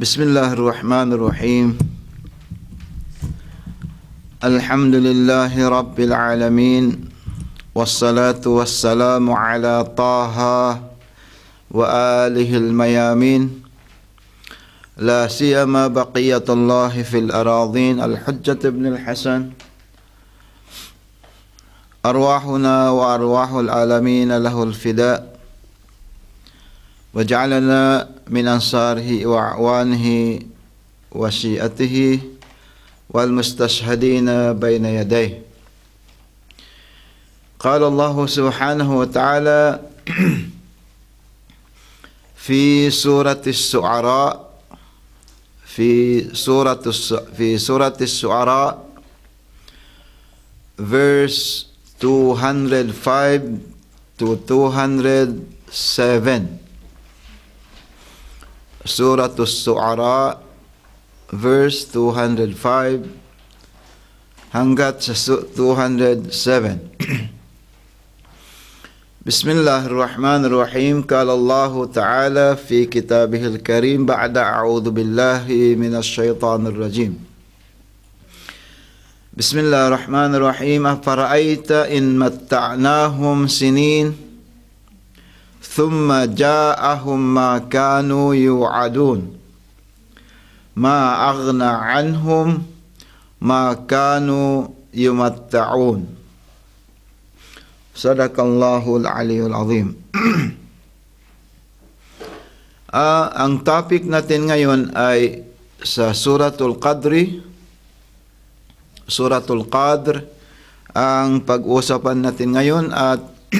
Bismillahirrahmanirrahim. Alhamdulillahi Rabbil Alamin. Wassalatu wassalamu ala Taha wa alihil mayamin. La siyama baqiyatullahi fil aradhin. Al-Hujjat ibn al-Hasan. Arwahuna wa arwahul alamin lahul fida. وجعلنا من أنصاره وأعوانه وشيئته والمستشهدين بين يديه. قال الله سبحانه وتعالى في سورة الشعراء في سورة الشعراء verse 205 to 207. Surah As-Su'ara verse 205 hanggat sa 207. Bismillahirrahmanirrahim. Qala Allah Ta'ala fi kitabihil karim ba'da a'udhu billahi minash shaitanir rajim. Bismillahirrahmanirrahim. Afara'aita in matta'nahum sinin ثم جاءهم ما كانوا يوعدون ما أغنى عنهم ما كانوا يمتعون. صدق الله العلي العظيم. Ang topic natin ngayon ay sa Suratul Qadri. Suratul Qadr ang pag-uusapan natin ngayon at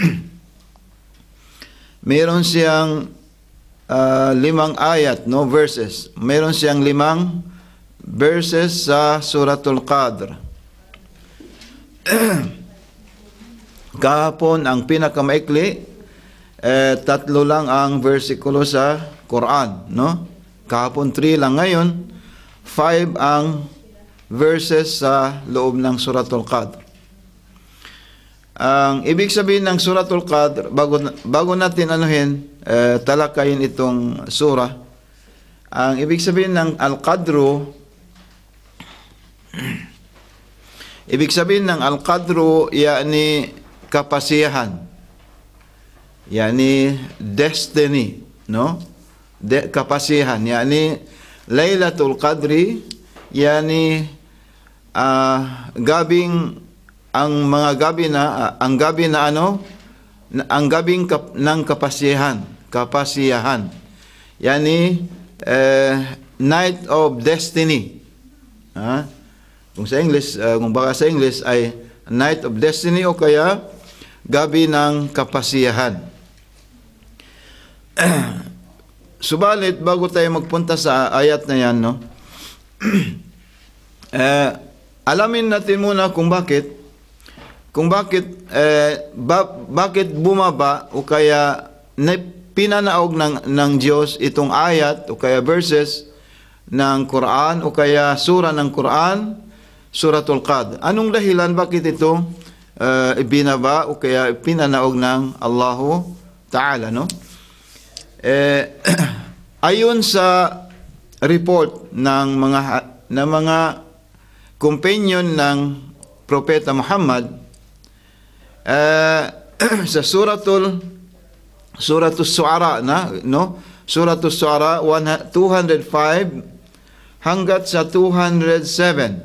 meron siyang 5 ayat, verses. Meron siyang 5 verses sa Suratul Qadr. Kahapon, ang pinakamaikli, 3 lang ang versikulo sa Quran, no? Kahapon 3 lang. Ngayon, 5 ang verses sa loob ng Suratul Qadr. Ang ibig sabihin ng Suratul Qadr, bago natin talakayin itong surah, ang ibig sabihin ng Al-Qadru, yani kapasiyahan, yani destiny, no? Kapasiyahan, yani Laylatul Qadri, yani gabing ang gabing ng kapasiyahan. Yani night of destiny. Kung sa English, kung baka sa English ay night of destiny o kaya gabi ng kapasiyahan. Subalit bago tayo magpunta sa ayat na yan, no? Alamin natin muna kung bakit bumaba o kaya pinanaog ng Diyos itong ayat o kaya verses ng Quran o kaya surah ng Quran, Suratul Qadr. Anong dahilan bakit ito ibinaba o kaya pinanaog ng Allahu Ta'ala, no? Ayon sa report ng mga companion ng Propeta Muhammad, sa Suratul Su'ara no? Suratul Su'ara 205 hanggat sa 207.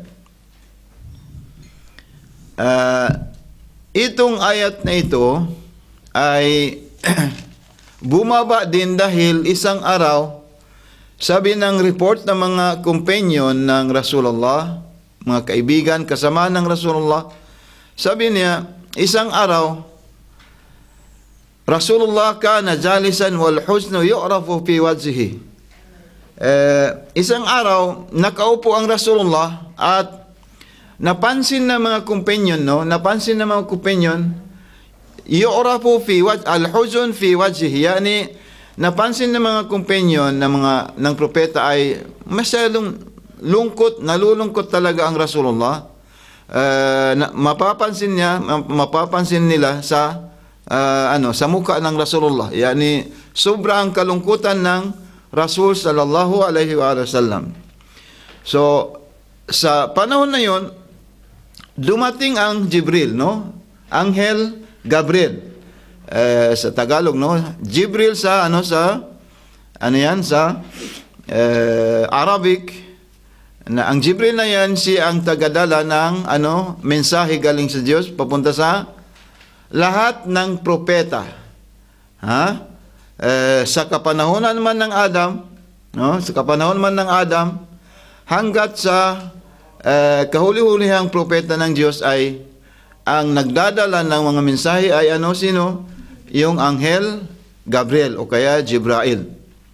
Itong ayat na ito ay bumaba din dahil isang araw, sabi ng report ng mga companion ng Rasulullah, mga kaibigan, kasama ng Rasulullah, sabi niya, isang araw, Rasulullah kana jalisan wal huznu yu'rafu fi wajhihi. Isang araw, nakaupo ang Rasulullah at napansin ng mga companion, yu'rafu fi al-huzn fi wajhihi, yani napansin ng mga companion ng propeta ay masyadong nalulungkot talaga ang Rasulullah. Mapapansin nila sa mukha ng Rasulullah, yani sobrang kalungkutan ng Rasul sallallahu alaihi wa sallam. So, sa panahon na yon, dumating ang Jibril, no? Anghel Gabriel. Sa Tagalog, no? Jibril sa Arabic, na ang Jibril na yan, siya ang tagadala ng mensahe galing sa Diyos papunta sa lahat ng propeta. Sa kapanahonan man ng Adam, no? Sa kapanahonan man ng Adam, hanggat sa kahuli-hulihang propeta ng Diyos ay ang nagdadala ng mga mensahe ay sino? Yung Anghel Gabriel o kaya Jibrail.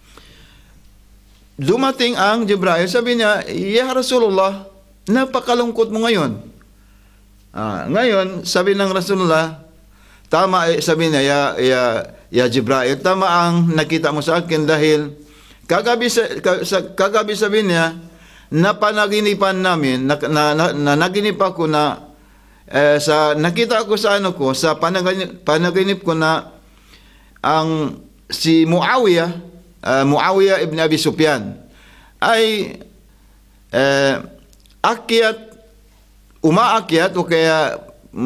Dumating ang Jibrail, sabi niya, "Ya Rasulullah, napakalungkot mo ngayon." Ngayon, sabi ng Rasulullah, tama, sabi niya, ya Jibrail, tama ang nakita mo sa akin dahil kagabi sabi niya, napanaginipan namin, naginip ako na, nakita ako sa sa panaginip ko na ang si Muawiyah ibn Abi Sufyan ay umaakyat o kaya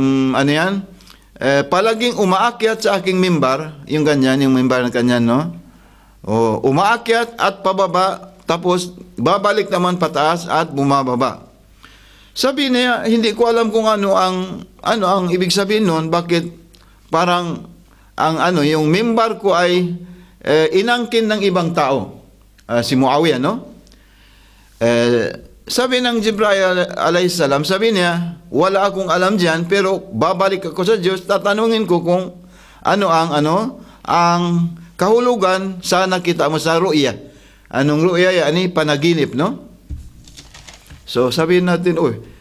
palaging umaakyat sa aking mimbar, yung ganyan, yung mimbar ng kanyan, no? Umaakyat at pababa, tapos babalik naman pataas at bumababa. Sabi niya, hindi ko alam kung ano ang ibig sabihin nun, bakit parang yung mimbar ko ay inangkin ng ibang tao. Si Muawiyah, no? Sabi ng Jibril alayhis salam, sabi niya, wala akong alam diyan, pero babalik ako sa Diyos, tatanungin ko kung ang kahulugan sa nakita mo sa ru'ya. Anong ru'ya? Panaginip, no? So sabihin natin,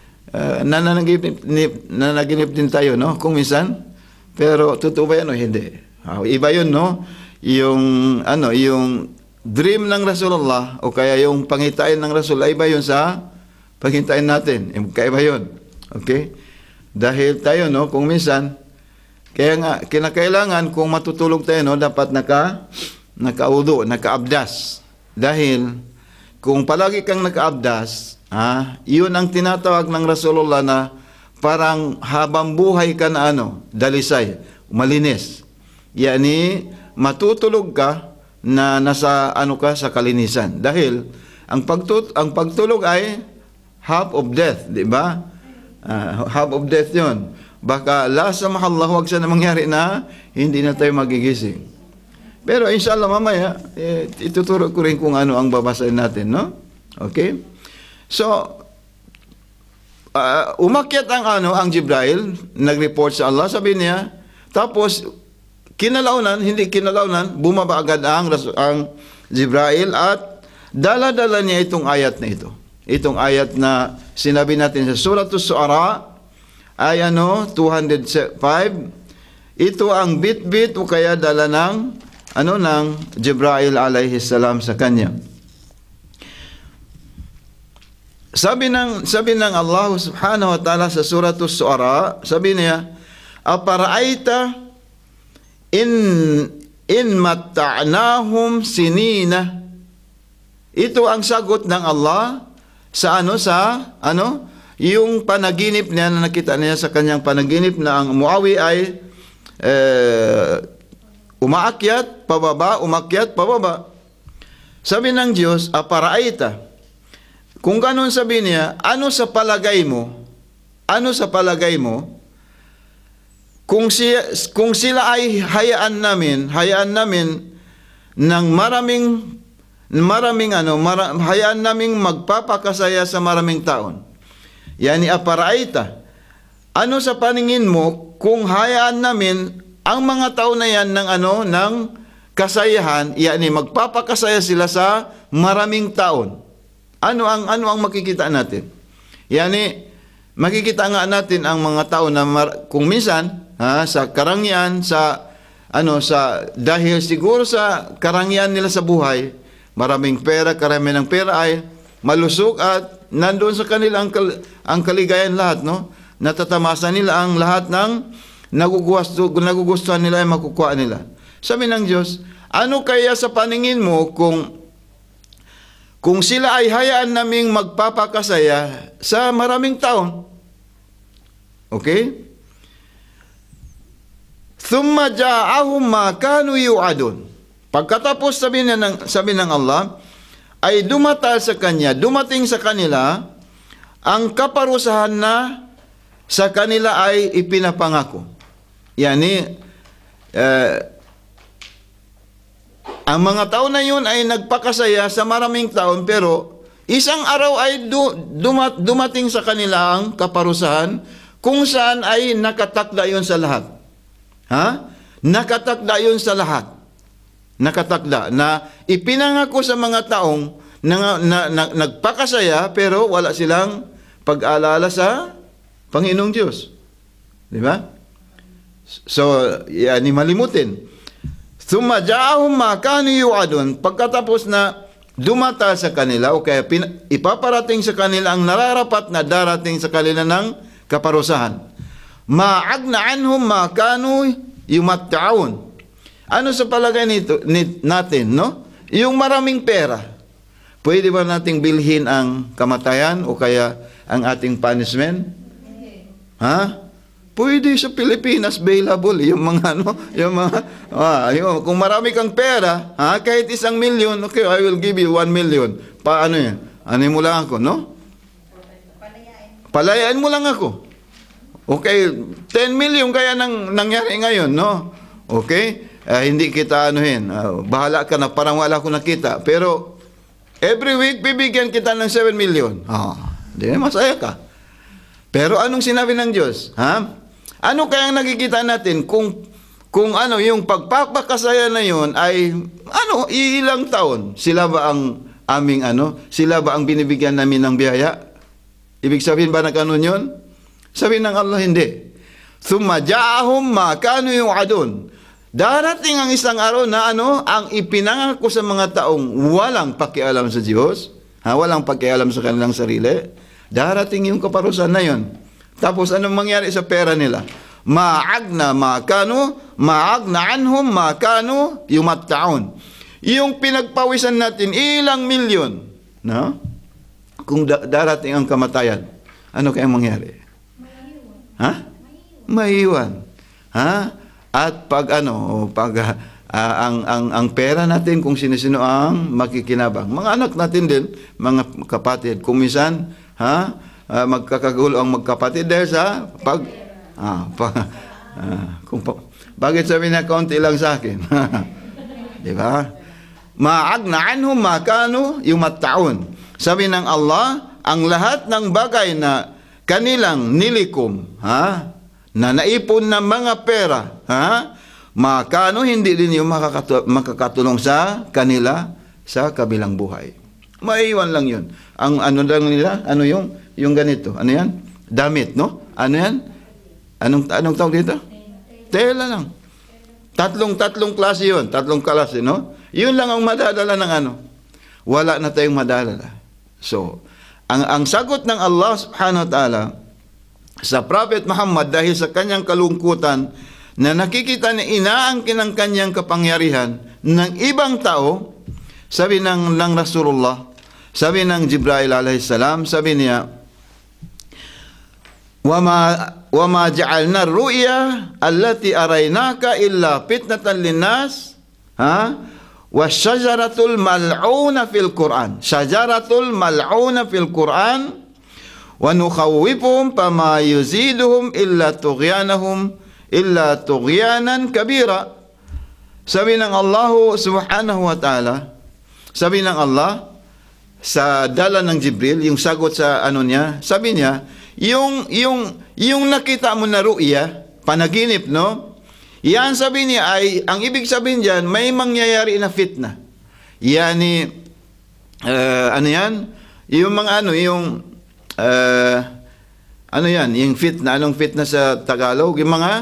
nanaginip din tayo, no? Kung minsan, pero totoo ba yan o hindi? Iba yun, no? Yung dream ng Rasulullah o kaya yung pangitain ng Rasul, iba yun sa pangitain natin. Kaiba yun. Okay? Dahil tayo, no, kung minsan, kaya nga, kinakailangan kung matutulog tayo, no, dapat nakaudo, nakaabdas. Dahil, kung palagi kang nakaabdas, yun ang tinatawag ng Rasulullah na parang habang buhay ka na dalisay, malinis. Yani, matutulog ka na nasa sa kalinisan. Dahil ang pagtulog ay half of death, di ba? Half of death 'yon. Baka la samahallah, wag sana mangyari na hindi na tayo magigising. Pero inshallah mamaya ituturo ko rin kung ano ang babasahin natin, no? Okay? So umakyat ang Jibril, nag-report sa Allah, sabi niya, tapos hindi kinalaunan, bumaba agad ang Jibril at dala-dala niya itong ayat na ito. Itong ayat na sinabi natin sa Suratul Suara, ay 205. Ito ang bit-bit o kaya dala ng Jibril alayhi salam sa kanya. Sabi ng Allah subhanahu wa ta'ala sa Suratul Suara, sabi niya, "Apara'aita in matta'nahum sinina." Ito ang sagot ng Allah sa yung panaginip niya na nakita niya sa kanyang panaginip na ang Muawiyah ay umakyat pababa. Sabi ng Diyos, "Apara'aita." Kung ganun sabi niya, ano sa palagay mo kung sila ay hayaan namin ng hayaan naming magpapakasaya sa maraming taon. Yani aparaita. Ano sa paningin mo kung hayaan namin ang mga tao na yan ng kasayahan, yani magpapakasaya sila sa maraming taon. Ano ang makikita natin? Yani makikita nga natin ang mga tao na kung minsan sa karangyaan, dahil siguro sa karangyaan nila sa buhay, maraming pera, karamihan ng pera ay malusog at nandoon sa kanila ang kaligayan lahat, no? Natatamasa nila ang lahat ng nagugustuhan nila ay makukuha nila. Sabi ng Diyos, ano kaya sa paningin mo kung kung sila ay hayaan naming magpapakasaya sa maraming taon. Okay? Thumma ja'ahum ma kanu yu'adun. Pagkatapos sabi ng Allah, ay dumating sa kanila ang kaparusahan na sa kanila ay ipinapangako. Yani, ang mga tao na yun ay nagpakasaya sa maraming taon, pero isang araw ay dumating sa kanila ang kaparusahan kung saan ay nakatakda yun sa lahat. Ha? Nakatakda yun sa lahat. Nakatakda na ipinangako sa mga taong nagpakasaya pero wala silang pag-alala sa Panginoong Diyos. Di ba? So, yan malimutin. Thumma ja'ahum ma kanu yu'adun. Pagkatapos na dumata sa kanila o kaya ipaparating sa kanila ang nararapat na darating sa kanila ng kaparusahan. Ma'agna anhum ma kanu yumatta'un. Ano sa palagay natin, no? Yung maraming pera. Pwede ba nating bilhin ang kamatayan o kaya ang ating punishment? Ha? Pwede sa Pilipinas available yung mga kung marami kang pera, kahit 1 million, okay, I will give you 1 million. Paano yan? Ano mo lang ako, no? Palayain mo lang ako. Okay, 10 million kaya nangyari ngayon, no? Okay? Hindi kita anuhin. Bahala ka na, parang wala ko nakita. Pero every week bibigyan kita ng 7 million. Di masaya ka. Pero anong sinabi ng Diyos? Ha? Ano kayang nakikita natin kung yung pagpapakasaya na yun ay ilang taon? Sila ba ang sila ba ang binibigyan namin ng biyaya? Ibig sabihin ba na ganun yun? Sabi ng Allah, hindi. Thumma ja'ahum ma kanu yu'adun. Darating ang isang araw na ang ipinangako sa mga taong walang pakialam sa Diyos, walang pakialam sa kanilang sarili, darating yung kaparusahan na yun. Tapos anong mangyari sa pera nila? Ma'agna anhum ma kanu yumatta'un. Yung pinagpawisan natin ilang milyon, no? Kung darating ang kamatayan, ano kayang mangyari? Maiwan. At ang pera natin kung sino-sino ang makikinabang. Mga anak natin din, mga kapatid, kung minsan, magkakagulo ang magkapatid dahil sa bakit sabi na kaunti lang sa akin? Di ba? Ma'agna anhum ma kanu yumatta'un. Sabi ng Allah, ang lahat ng bagay na kanilang nilikom, na naipon ng mga pera, makano hindi din yung makakatulong sa kanila sa kabilang buhay. Maiwan lang yun. Ang lang nila, yung ganito. Ano yan? Damit, no? Ano yan? Anong tawag dito? Tela lang. Tatlong klase yun. Tatlong klase, no? Yun lang ang madadala ng Wala na tayong madadala. So, ang sagot ng Allah subhanahu wa ta'ala sa Prophet Muhammad dahil sa kanyang kalungkutan na nakikita na inaangkin ang kanyang kapangyarihan ng ibang tao, sabi ng Rasulullah, sabi ng Jibril alayhi salam, sabi niya, وَمَا جَعَلْنَا الرُّؤْيَا الَّتِي أَرَيْنَاكَ إِلَّا فِتْنَةً لِلنَّاسِ وَالشَّجَرَةُ الْمَلْعُونَ فِي الْقُرْآنِ شَجَرَةُ الْمَلْعُونَ فِي الْقُرْآنِ وَنُخَوِّفُهُمْ فَمَا يُزِيدُهُمْ إِلَّا طُغْيَانًا كَبِيرًا. Sabi ng Allah subhanahu wa ta'ala, sabi ng Allah sa dala ng Jibril, yung sagot sa niya, sabi niya, yung nakita mo na ru'ya, panaginip, no? Yan sabi niya ay, ang ibig sabihin diyan, may mangyayari na fitna. Yani, yan? Yung mga yung fitna, anong fitna sa Tagalog? Yung mga,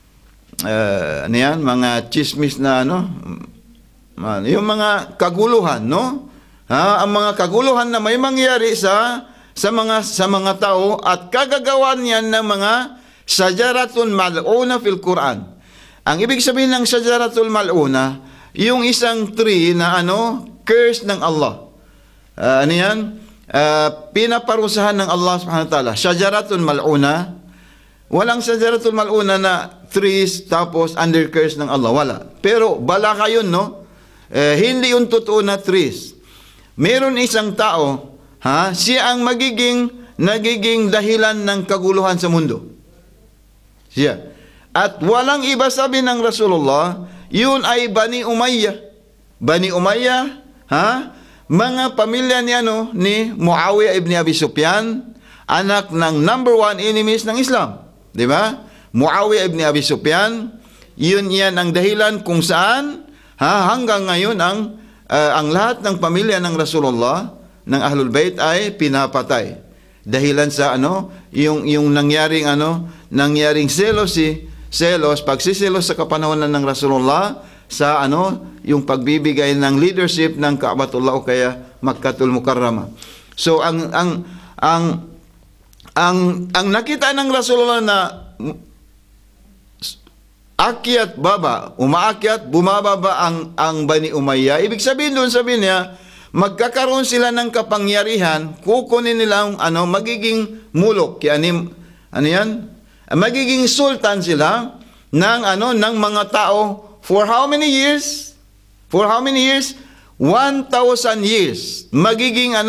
mga chismis na yung mga kaguluhan, no? Ang mga kaguluhan na may mangyari sa mga tao at kagagawan yan ng mga shajaratun mal'una fil Quran. Ang ibig sabihin ng shajaratul mal'una, yung isang tree na curse ng Allah. ano yan? Pinaparusahan ng Allah subhanahu wa ta'ala. Shajaratun mal'una. Walang shajaratun mal'una na trees tapos under curse ng Allah. Wala. Pero bala yun, no? Hindi yung totoo na trees. Meron isang tao, siya ang nagiging dahilan ng kaguluhan sa mundo. Siya. At walang iba, sabi ng Rasulullah, yun ay Bani Umayyah. Bani Umayyah, mga pamilya ni Muawiyah ibn Abi Sufyan, anak ng number one enemies ng Islam. Di ba? Muawiyah ibn Abi Sufyan, yan ang dahilan kung saan hanggang ngayon ang lahat ng pamilya ng Rasulullah, ng Ahlul Bayt ay pinapatay. Dahilan sa yung nangyaring selos, pagsiselos sa kapanahonan ng Rasulullah sa yung pagbibigay ng leadership ng Ka'batullah o kaya Makkatul Mukarramah. So ang nakita ng Rasulullah na umaakyat, bumababa ang Bani Umayyah. Ibig sabihin doon, sabi niya, magkakaroon sila ng kapangyarihan, kukunin nilang magiging mulok, magiging sultan sila ng mga tao for how many years? 1,000 years. Magiging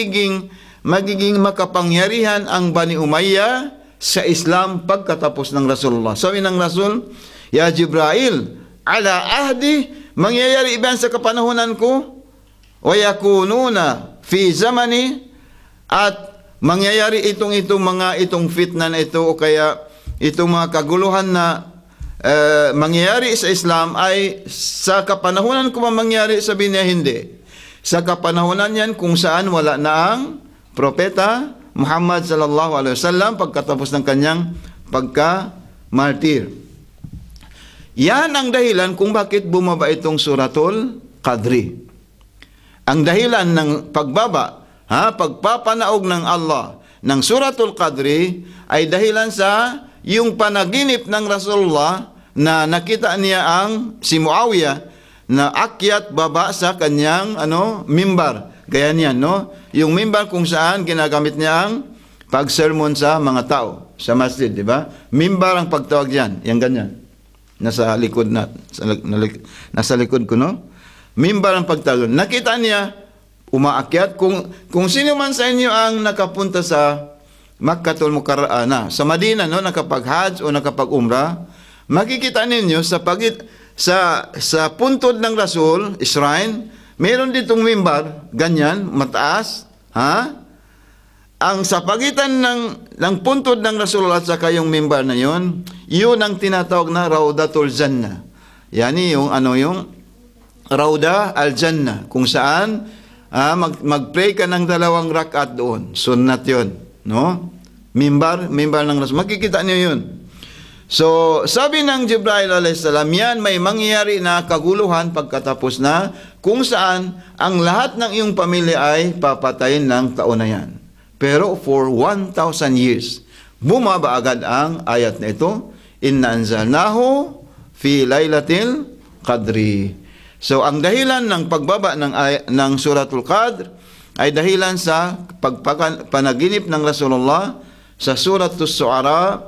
makapangyarihan ang Bani Umayyah sa Islam pagkatapos ng Rasulullah. Sabi ng Rasul, Ya Jibrail, ala ahdi, mangyayari iban sa kapanahunan ko, wa yakununa fi zamani, at mangyayari itong fitna na ito o kaya itong mga kaguluhan na mangyayari sa Islam ay sa kapanahunan ko mangyayari, sabi niya hindi. Sa kapanahunan yan kung saan wala na ang propeta Muhammad sallallahu alaihi wasallam pagkatapos ng kanyang pagka-martir. Yan ang dahilan kung bakit bumaba itong Suratul Qadri. Ang dahilan ng pagbaba, pagpapanaog ng Allah ng Suratul Qadri ay dahilan sa yung panaginip ng Rasulullah na nakita niya si Muawiyah na akyat baba sa kanyang mimbar. Gaya niyan, no? Yung mimbar kung saan ginagamit niya ang pagsermon sa mga tao sa masjid, di ba? Mimbar ang pagtawag diyan, yang ganyan. Nasa likod nasa likod ko, no? Mimbar ang pagtawag. Nakita niya umaakyat. Kung sino man sa inyo ang nakapunta sa Makkatul Mukarramah, sa Madina, no, nakapag-Hajj o nakapag-Umrah, makikita ninyo sa puntod ng Rasul, shrine, meron ditong mimbar, ganyan, mataas, ang sa pagitan ng puntod ng Rasulullah at saka yung mimbar na yun ang tinatawag na Raudatul Jannah. Yani yung Rauda al-Jannah, kung saan mag-pray ka ng 2 rakaat doon. Sunnat yun, no? Mimbar ng Rasul. Makikita niyo yun. So, sabi ng Jibril alayhis salam, yan may mangyayari na kaguluhan pagkatapos na kung saan ang lahat ng iyong pamilya ay papatayin ng taon na yan. Pero for 1,000 years, bumaba agad ang ayat na ito, Inna anzalnahu fi laylatil qadri. So, ang dahilan ng pagbaba ng Suratul Qadr ay dahilan sa panaginip ng Rasulullah sa Suratul Su'ara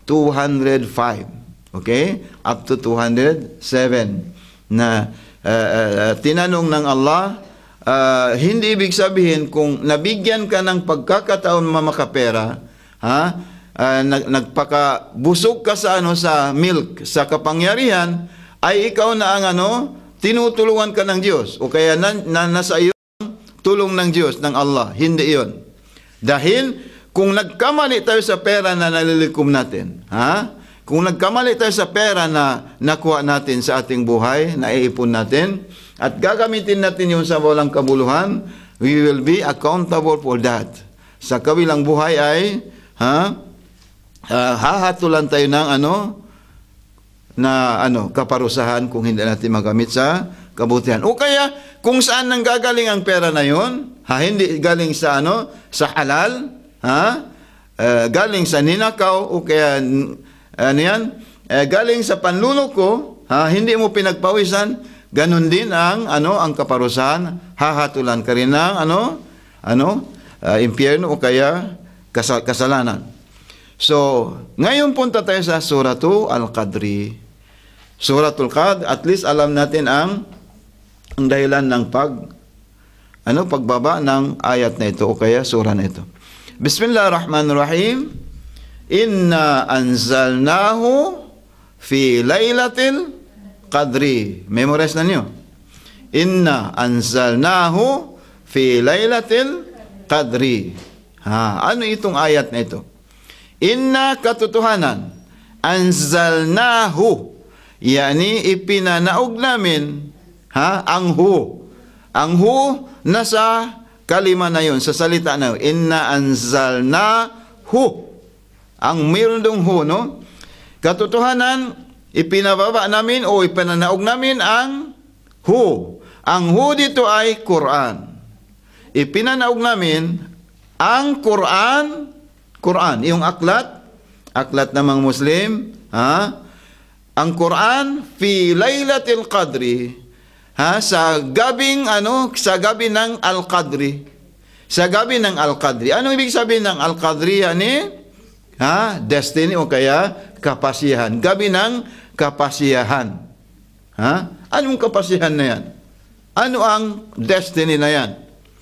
205. Okay? Up to 207. Na tinanong ng Allah, hindi ibig sabihin kung nabigyan ka ng pagkakataon mamakapera, nagpakabusog ka sa milk, sa kapangyarihan, ay ikaw na ang tinutulungan ka ng Diyos o kaya nasa iyo tulong ng Diyos, ng Allah. Hindi iyon. Dahil kung nagkamali tayo sa pera na nalilikom natin, kung nagkamali tayo sa pera na nakuha natin sa ating buhay, naiipon natin, at gagamitin natin yung sa walang kabuluhan, we will be accountable for that. Sa kabilang buhay ay, hahatulan tayo ng kaparusahan kung hindi natin magamit sa kabutihan. O kaya, kung saan nang gagaling ang pera na yon, hindi galing sa sa halal, galing sa ninakaw, o kaya, galing sa panluloko, hindi mo pinagpawisan, ganun din ang kaparusahan, hahatulan ka rin ng impyerno o kaya kasalanan. So, ngayon punta tayo sa Suratul Al-Qadri. Suratul Qadr, at least alam natin ang dahilan ng pagbaba ng ayat na ito o kaya sura na ito. Bismillahirrahmanirrahim. Inna anzalnahu fi laylatil qadri. Memorize na niyo. Inna anzalnahu fi laylatil qadri. Ano itong ayat na ito? Inna katotohanan, anzalnahu, yani ipinanaog namin, ang hu. Ang hu, nasa kalima na yun, sa salita na yun. Inna anzalnahu. Ang mayroon dong hu, no? Katotohanan, ipinababa namin o ipinanaog namin ang hu. Ang hu dito ay Quran. Ipinanaog namin ang Quran, yung aklat ng mga Muslim, ang Quran fi laylatil qadri, sa gabi ng Al-Qadri. Sa gabi ng Al-Qadri. Ano ibig sabihin ng Al-Qadri? Destiny o kaya kapasihan. Gabi ng kapasihan. Anong kapasihan na yan? Ano ang destiny na yan?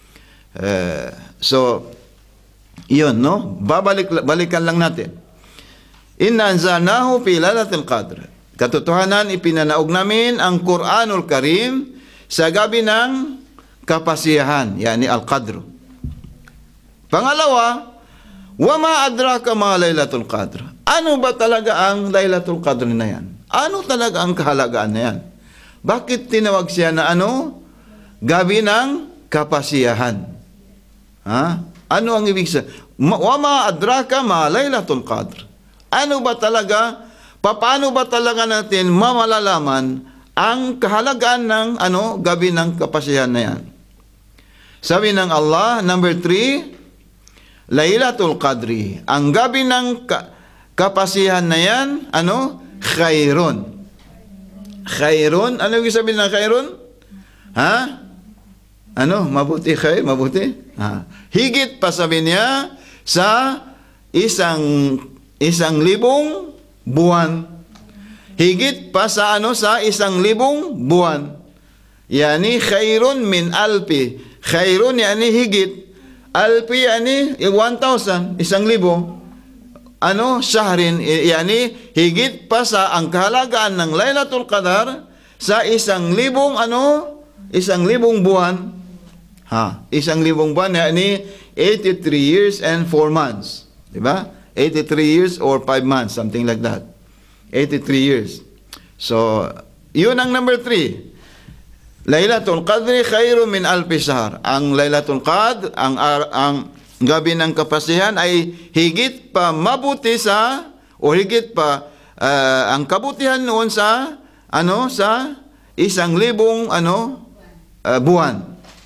Yun, no? Balikan lang natin. Inna anzalnahu fi lailatul qadr. Katotohanan, ipinanaog namin ang Quranul Karim sa gabi ng kapasiyahan, yani Al-Qadr. Pangalawa, wama adraka ma lailatul qadr. Ano ba talaga ang Lailatul Qadr na yan? Ano talaga ang kahalagaan na yan? Bakit tinawag siya na gabi ng kapasiyahan? Ano ang ibig sabihin? Wama adraka ma Lailatul Qadr. Ano ba talaga, paano ba talaga natin mamalalaman ang kahalagaan ng gabi ng kapasiyahan na yan? Sabi ng Allah, number 3, Lailatul Qadri. Ang gabi ng kapasiyahan na yan, khairun. Khairun, ano ibig sabihin ng khairun? Mabuti, mabuti? Higit pa sabi niya sa isang libong buwan. Higit pa sa 1,000 buwan. Yani khairun min alpi. Khairun yani higit. Alpi yani 1,000, 1,000. Shahrin yani higit pa sa ang kahalagaan ng Lailatul Qadar sa 1,000 buwan. 1,000 buwan yani 83 years and 4 months. Diba? 83 years or 5 months, something like that. 83 years. So, yun ang number 3. Lailatul Qadri khairu min alfi shahr. Ang Lailatul Qadr, ang gabi ng kapasihan ay higit pa mabuti higit pa ang kabutihan noon sa 1,000 buwan.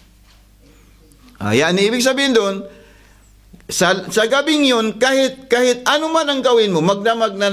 Yan ibig sabihin doon, sa gabing yun, kahit ano man ang gawin mo, magdamag na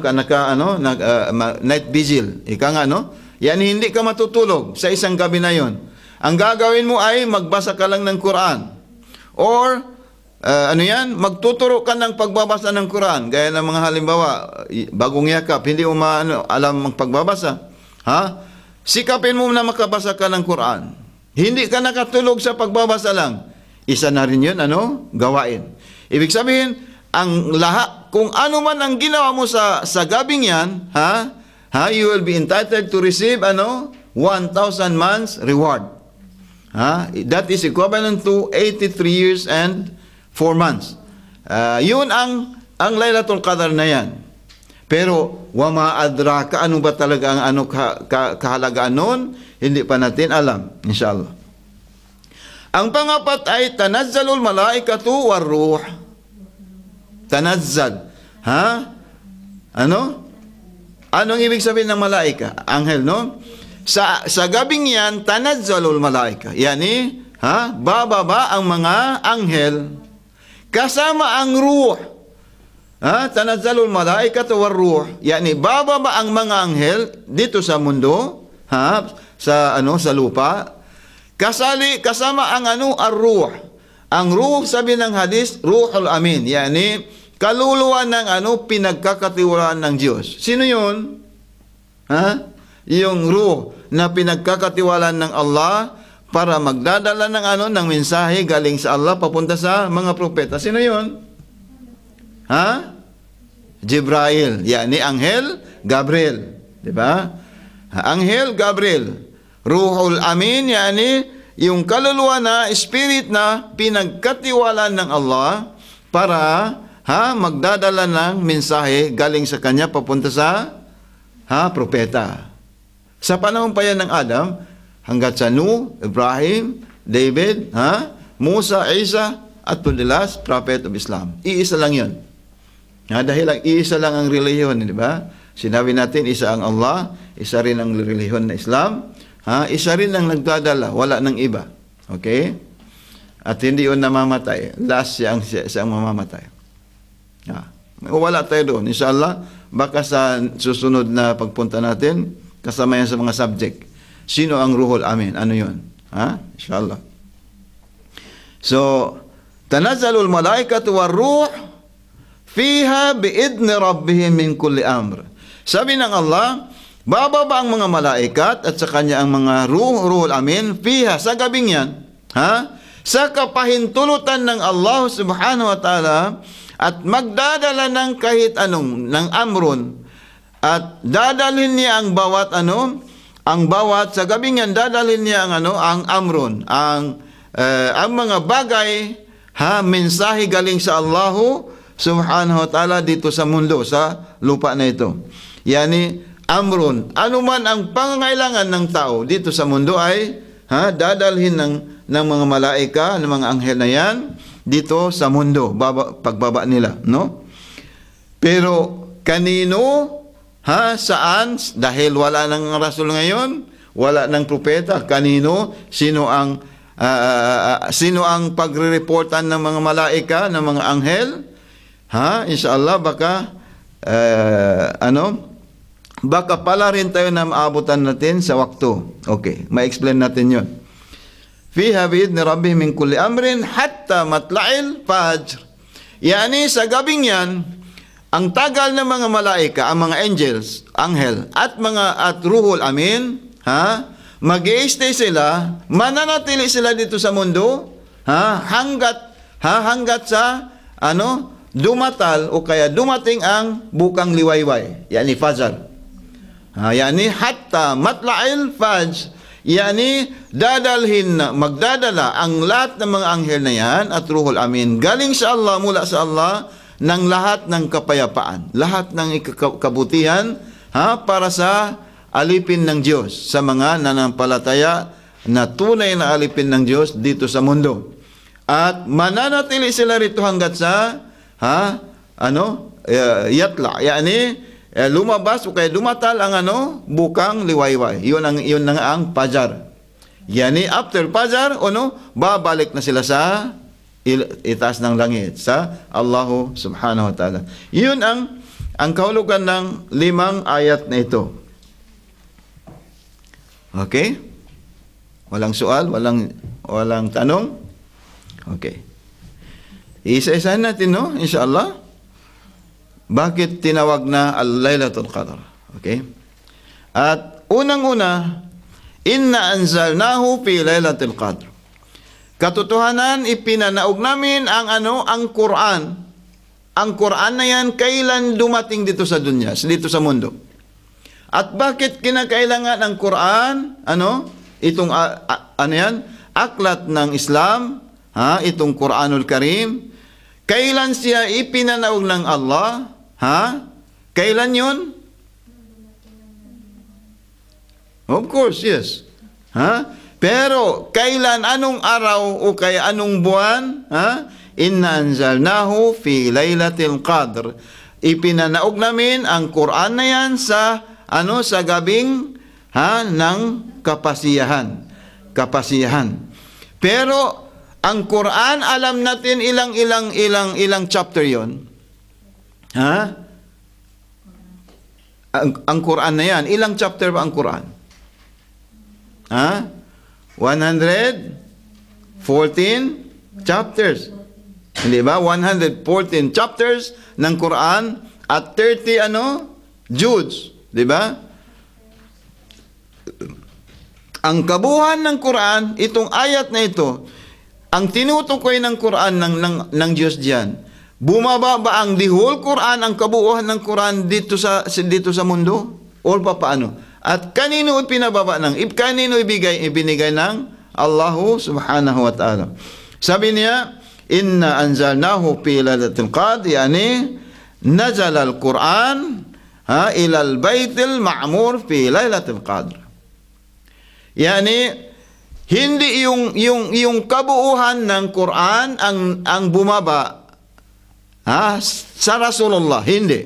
night vigil. Ika nga, yan, hindi ka matutulog sa isang gabi na yon. Ang gagawin mo ay magbasa ka lang ng Quran. Or, magtuturo ka ng pagbabasa ng Quran. Gaya ng mga halimbawa, bagong yakap, hindi mo alam ang pagbabasa. Sikapin mo na makabasa ka ng Quran. Hindi ka nakatulog sa pagbabasa lang. Isa na rin yun, gawain. Ibig sabihin, kung ano man ang ginawa mo sa gabing yan, you will be entitled to receive 1,000 months reward. That is equivalent to 83 years and 4 months. Yun ang Lailatul Qadr na yan. Pero wama adraka, ano ba talaga ang kahalagaan noon? Hindi pa natin alam, inshallah. Ang pangapat ay tanazzalul malaikatu war ruh. Tanazzal. Anong ibig sabihin ng malaika? Anghel, no? Sa gabing yan, tanazzalul malaika. Yani, bababa ang mga anghel kasama ang ruh. Tanazzalul malaikatu war ruh. Yani, bababa ang mga anghel dito sa mundo, sa lupa. Kasama ang ar-ruh. Ang ruh, sabi ng hadis, ruhul amin. Yani, kaluluwa ng pinagkakatiwalaan ng Diyos. Sino yun? Ha? Yung ruh na pinagkakatiwalaan ng Allah para magdadala ng mensahe galing sa Allah papunta sa mga propeta. Sino yun? Ha? Jibrail. Yani, Anghel Gabriel. Diba? Anghel Gabriel. Ruhul amin, yani, yung kaluluwa na, spirit na pinagkatiwalaan ng Allah para magdadala ng mensahe galing sa kanya papunta sa propeta. Sa panahon pa yan ng Adam, hanggat sa Nuh, Ibrahim, David, Musa, Isa, at to the last prophet of Islam. Iisa lang yun. Dahil iisa lang ang relihiyon, di ba? Sinabi natin, isa ang Allah, isa rin ang relihiyon na Islam, isa rin ang nagdadala, wala ng iba. Okay? At hindi yun namamatay. Last siyang mamamatay. Wala tayo doon. Inshallah, baka sa susunod na pagpunta natin, kasama yan sa mga subject. Sino ang Ruhul Amin? Ano yun? Inshallah. So, tanazzalul malaikatu war ruh fiha biidni rabbihim min kulli amr. Sabi ng Allah, bababa ang mga malaikat at sa kanya ang mga ruhul amin fiha, sa gabing yan, sa kapahintulutan ng Allah subhanahu wa ta'ala, at magdadala ng kahit anong, ng amron, at dadalhin niya ang bawat sa gabing yan, dadalhin niya ang amron, ang mga bagay, mensahe galing sa Allah subhanahu wa ta'ala dito sa mundo, sa lupa na ito. Yani, amron, anuman ang pangangailangan ng tao dito sa mundo ay dadalhin ng mga malaika, ng mga anghel na yan dito sa mundo, pagbaba nila, no? Pero kanino, saan? Dahil wala nang rasul ngayon, wala nang propeta, kanino, sino ang pagre-reportan ng mga malaika, ng mga anghel? Inshallah, baka baka pala rin tayo na maabutan natin sa waktu. Okay, ma-explain natin yun. Fiha bi'idni rabbih min kulli amrin hatta matla'il fajr. Yani sa gabing yan, ang tagal ng mga malaika, ang mga angels, anghel, at ruhul amin, mag-i-stay sila, mananatili sila dito sa mundo, hanggat sa, dumatal o kaya dumating ang bukang liwayway, yani fajr. Yani hatta matla'il fajr, yani magdadala ang lahat ng mga anghel na yan at ruhul amin galing sa Allah, mula sa Allah, ng lahat ng kapayapaan, lahat ng kabutihan para sa alipin ng Diyos, sa mga nananampalataya na tunay na alipin ng Diyos dito sa mundo. At mananatili sila rito hanggat sa yatla, yani lumabas o kaya dumatal ang bukang liwayway. Yun ang pajar. Yani after pajar, babalik na sila sa itaas ng langit, sa Allah subhanahu wa ta'ala. Yun ang kahulugan ng 5 ayat na ito. Okay? Walang sual, walang tanong? Okay. Isa-isahin natin, no? Inshallah. Bakit tinawag na Al-Lailatul Qadr? Okay? At unang-una, inna anzalnahu fi Lailatul Qadr. Katotohanan, ipinanaog namin ang Quran. Ang Quran na yan, kailan dumating dito sa dunya, dito sa mundo. At bakit kinakailangan ang Quran? Itong, aklat ng Islam, itong Quranul Karim. Kailan siya ipinanaog ng Allah? Kailan yun? Of course, yes. Pero, kailan, anong araw o kaya anong buwan? Inna anzalnahu fi Lailatul Qadr. Ipinanaog namin ang Quran na yan sa gabing ng kapasiyahan. Pero, ang Quran, alam natin ilang chapter yon. Ang Quran na yan, ilang chapter ba ang Quran? 114 chapters. Hindi ba? 114 chapters ng Quran at 30 Judes. Di ba? Ang kabuuan ng Quran, itong ayat na ito, ang tinutukoy ng Quran ng Diyos diyan. Bumaba ba ang the whole Quran, ang kabuuan ng Quran dito sa mundo? O paano? At kanino pinababa kanino ibinigay ng Allah subhanahu wa ta'ala? Sabi niya, inna anzalnahu fi lailatul qadr, yani nazala al-Quran ila al-baitil ma'mur fi lailatul qadr. Yani hindi yung kabuuan ng Quran ang bumaba sa Rasulullah, hindi.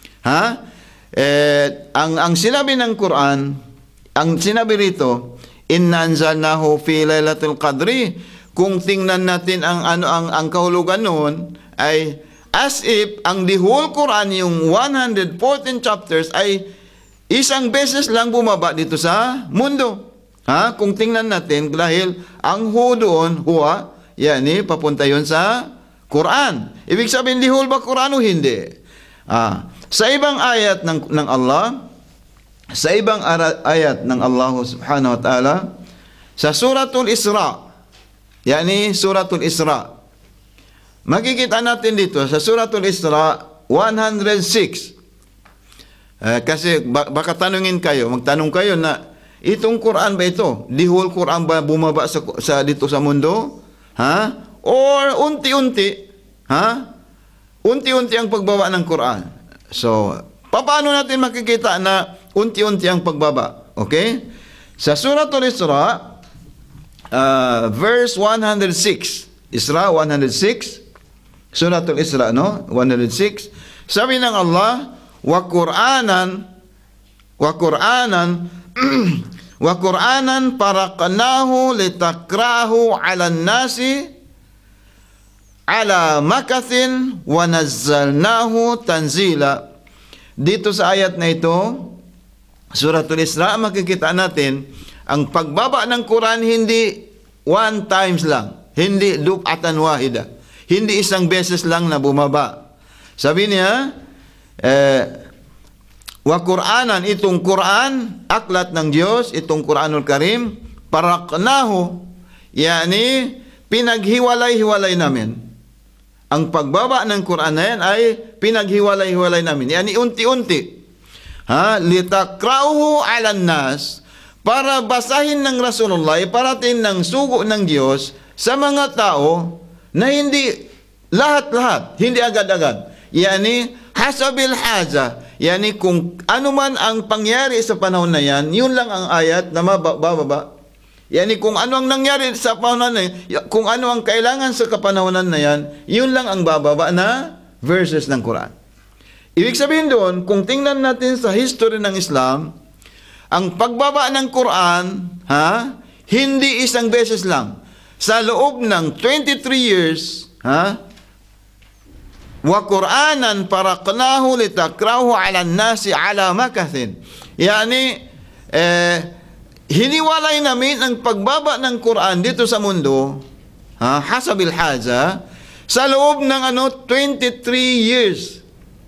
Ang sinabi ng Quran, ang sinabi rito, inna anzalnahu fi lailatul qadri, kung tingnan natin ang kahulugan noon ay as if ang the whole Quran, yung 114 chapters ay isang beses lang bumaba dito sa mundo. Kung tingnan natin, dahil ang hu doon, huwa, yani papunta yun sa Quran. Ibig sabihin, the whole ba Quran o hindi? Sa ibang ayat ng Allah, sa ibang ayat ng Allah subhanahu wa ta'ala, sa Suratul Isra, yani Suratul Isra, makikita natin dito, sa Suratul Isra, 106. Kasi baka tanungin kayo, magtanong kayo na, itong Quran ba ito? The whole Quran ba bumaba dito sa mundo? Or unti-unti? Unti-unti ang pagbaba ng Quran. So, paano natin makikita na unti-unti ang pagbaba? Okay? Sa Suratul Isra, verse 106. Isra 106. Suratul Isra, 106. Sabi ng Allah, wa Qur'anan faraqnahu litakrahu 'alan nasi 'ala makathin wa nazzalnahu tanzila. Dito sa ayat na ito, Suratul Isra, makikita natin ang pagbaba ng Quran hindi one times lang, hindi duf'atan wahida, hindi isang beses lang na bumaba. Sabi niya, wa Qur'anan, itong Quran, aklat ng Diyos, itong Quranul Karim, paraknahu, yani pinaghiwalay-hiwalay namin. Ang pagbaba ng Quran na yan ay pinaghiwalay-hiwalay namin. Yani unti-unti. Litakrauhu 'alan nas, para basahin ng Rasulullah, parating ng sugo ng Diyos sa mga tao na hindi lahat-lahat, hindi agad-agad. Yani hasabil haja, yani kung ano man ang pangyari sa panahon na yan, yun lang ang ayat na mababa. Yani kung ano ang nangyari sa panahon na yan, kung ano ang kailangan sa kapanahonan na yan, yun lang ang bababa na verses ng Quran. Ibig sabihin doon, kung tingnan natin sa history ng Islam, ang pagbaba ng Quran, hindi isang beses lang. Sa loob ng 23 years, wa Qur'anan faraqnahu litakrahu 'alan nasi 'ala makathin. Yani hiniwalay namin ang pagbaba ng Quran dito sa mundo, hasabil haja, sa loob ng 23 years.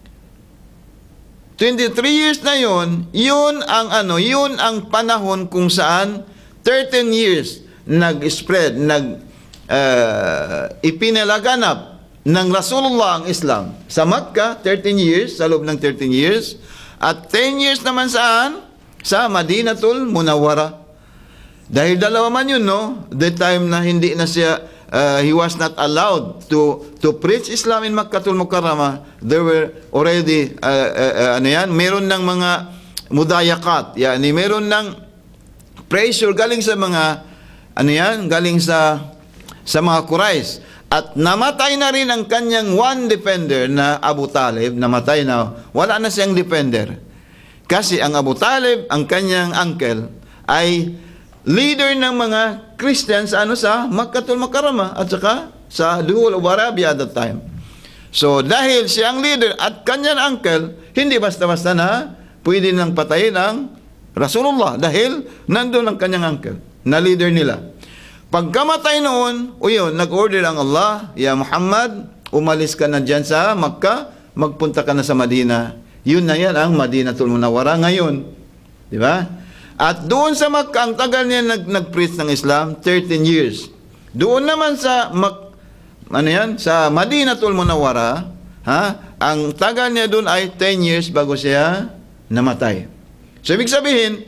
23 years na yun ang panahon kung saan 13 years nag-spread, ipinalaganap ng Rasulullah ang Islam. Sa Makkah, 13 years, sa loob ng 13 years. At 10 years naman saan? Sa Madinatul Munawwara. Dahil dalawa man yun, the time na hindi na siya, he was not allowed to preach Islam in Makkatul Mukarramah. There were already, meron ng mga mudayakat. Yani, meron ng pressure galing sa mga, galing sa mga Quraysh. At namatay na rin ang kanyang one defender na Abu Talib, namatay na, wala na siyang defender. Kasi ang Abu Talib, ang kanyang uncle, ay leader ng mga Christians sa Makkatul Mukarramah at saka sa Duhul of Arabia at that time. So dahil siya ang leader at kanyang uncle, hindi basta-basta na pwede nang patayin ang Rasulullah dahil nandun ang kanyang uncle na leader nila. Pagkamatay noon, o yun, nag-order ang Allah, Ya Muhammad, umalis ka na dyan sa Makkah, magpunta ka na sa Madina. Yun na yan ang Madinatul Munawwara ngayon. Di ba? At doon sa Makkah, ang tagal niya nag-preach ng Islam, 13 years. Doon naman sa sa Madinatul Munawwara, ang tagal niya doon ay 10 years bago siya namatay. So, ibig sabihin,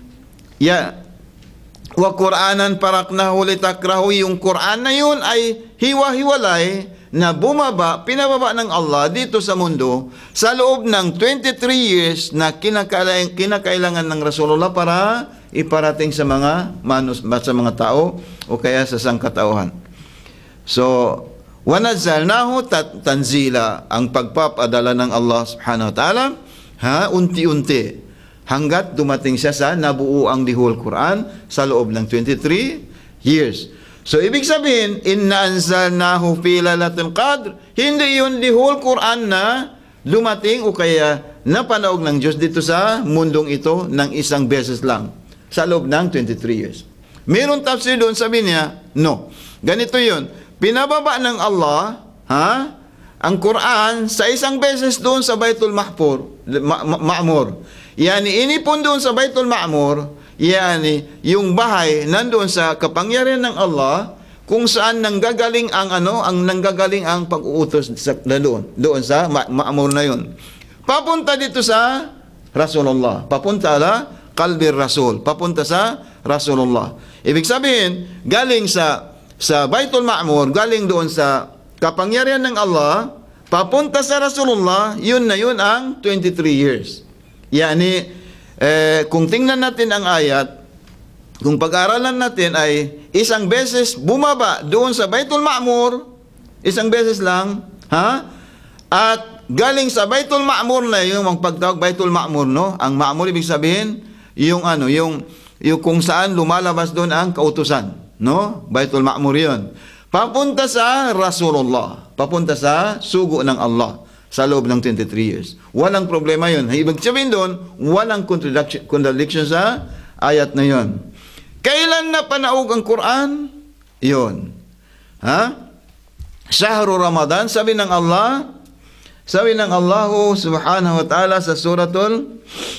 wa Qur'anan paraknahu litakrahu, yung Qur'an na yun ay hiwa-hiwalay na pinababa ng Allah dito sa mundo sa loob ng 23 years na kinakailangan ng Rasulullah para iparating sa mga tao o kaya sa sangkatauhan. So, wanazzalnahu tanzila, ang pagpapadala ng Allah subhanahu wa ta'ala, unti-unti, hanggat dumating siya sa nabuo ang the whole Quran sa loob ng 23 years. So, ibig sabihin, inna anzalnahu fi lailatul qadr, hindi yun the whole Quran na dumating o kaya napanaog ng Diyos dito sa mundong ito ng isang beses lang sa loob ng 23 years. Meron tafsir doon, sabi niya, no. Ganito yun. Pinababa ng Allah, ang Quran sa isang beses doon sa Baitul Ma'mur. Yani, inipon doon sa Baitul Ma'mur, yani, yung bahay nandoon sa kapangyarihan ng Allah, kung saan nanggagaling ang pag-uutos doon sa Ma'mur na yun. Papunta dito sa Rasulullah. Papunta qalbir Rasul. Papunta sa Rasulullah. Ibig sabihin, galing sa Baitul Ma'mur, galing doon sa kapangyarihan ng Allah, papunta sa Rasulullah, yun na yun ang 23 years. Yani, kung tingnan natin ang ayat, kung pag-aralan natin ay isang beses bumaba doon sa Baitul Ma'mur, isang beses lang, at galing sa Baitul Ma'mur na yung pagtawag Baitul Ma'mur, no? Ang Ma'mur ibig sabihin, yung kung saan lumalabas doon ang kautusan, no? Baitul Ma'mur yun. Papunta sa Rasulullah, papunta sa sugo ng Allah sa loob ng 23 years. Walang problema yun. Ibig sabihin doon, walang contradiction sa ayat na yun. Kailan na panaog ang Quran? Yun. Shahru Ramadan, sabi ng Allah subhanahu wa ta'ala sa suratul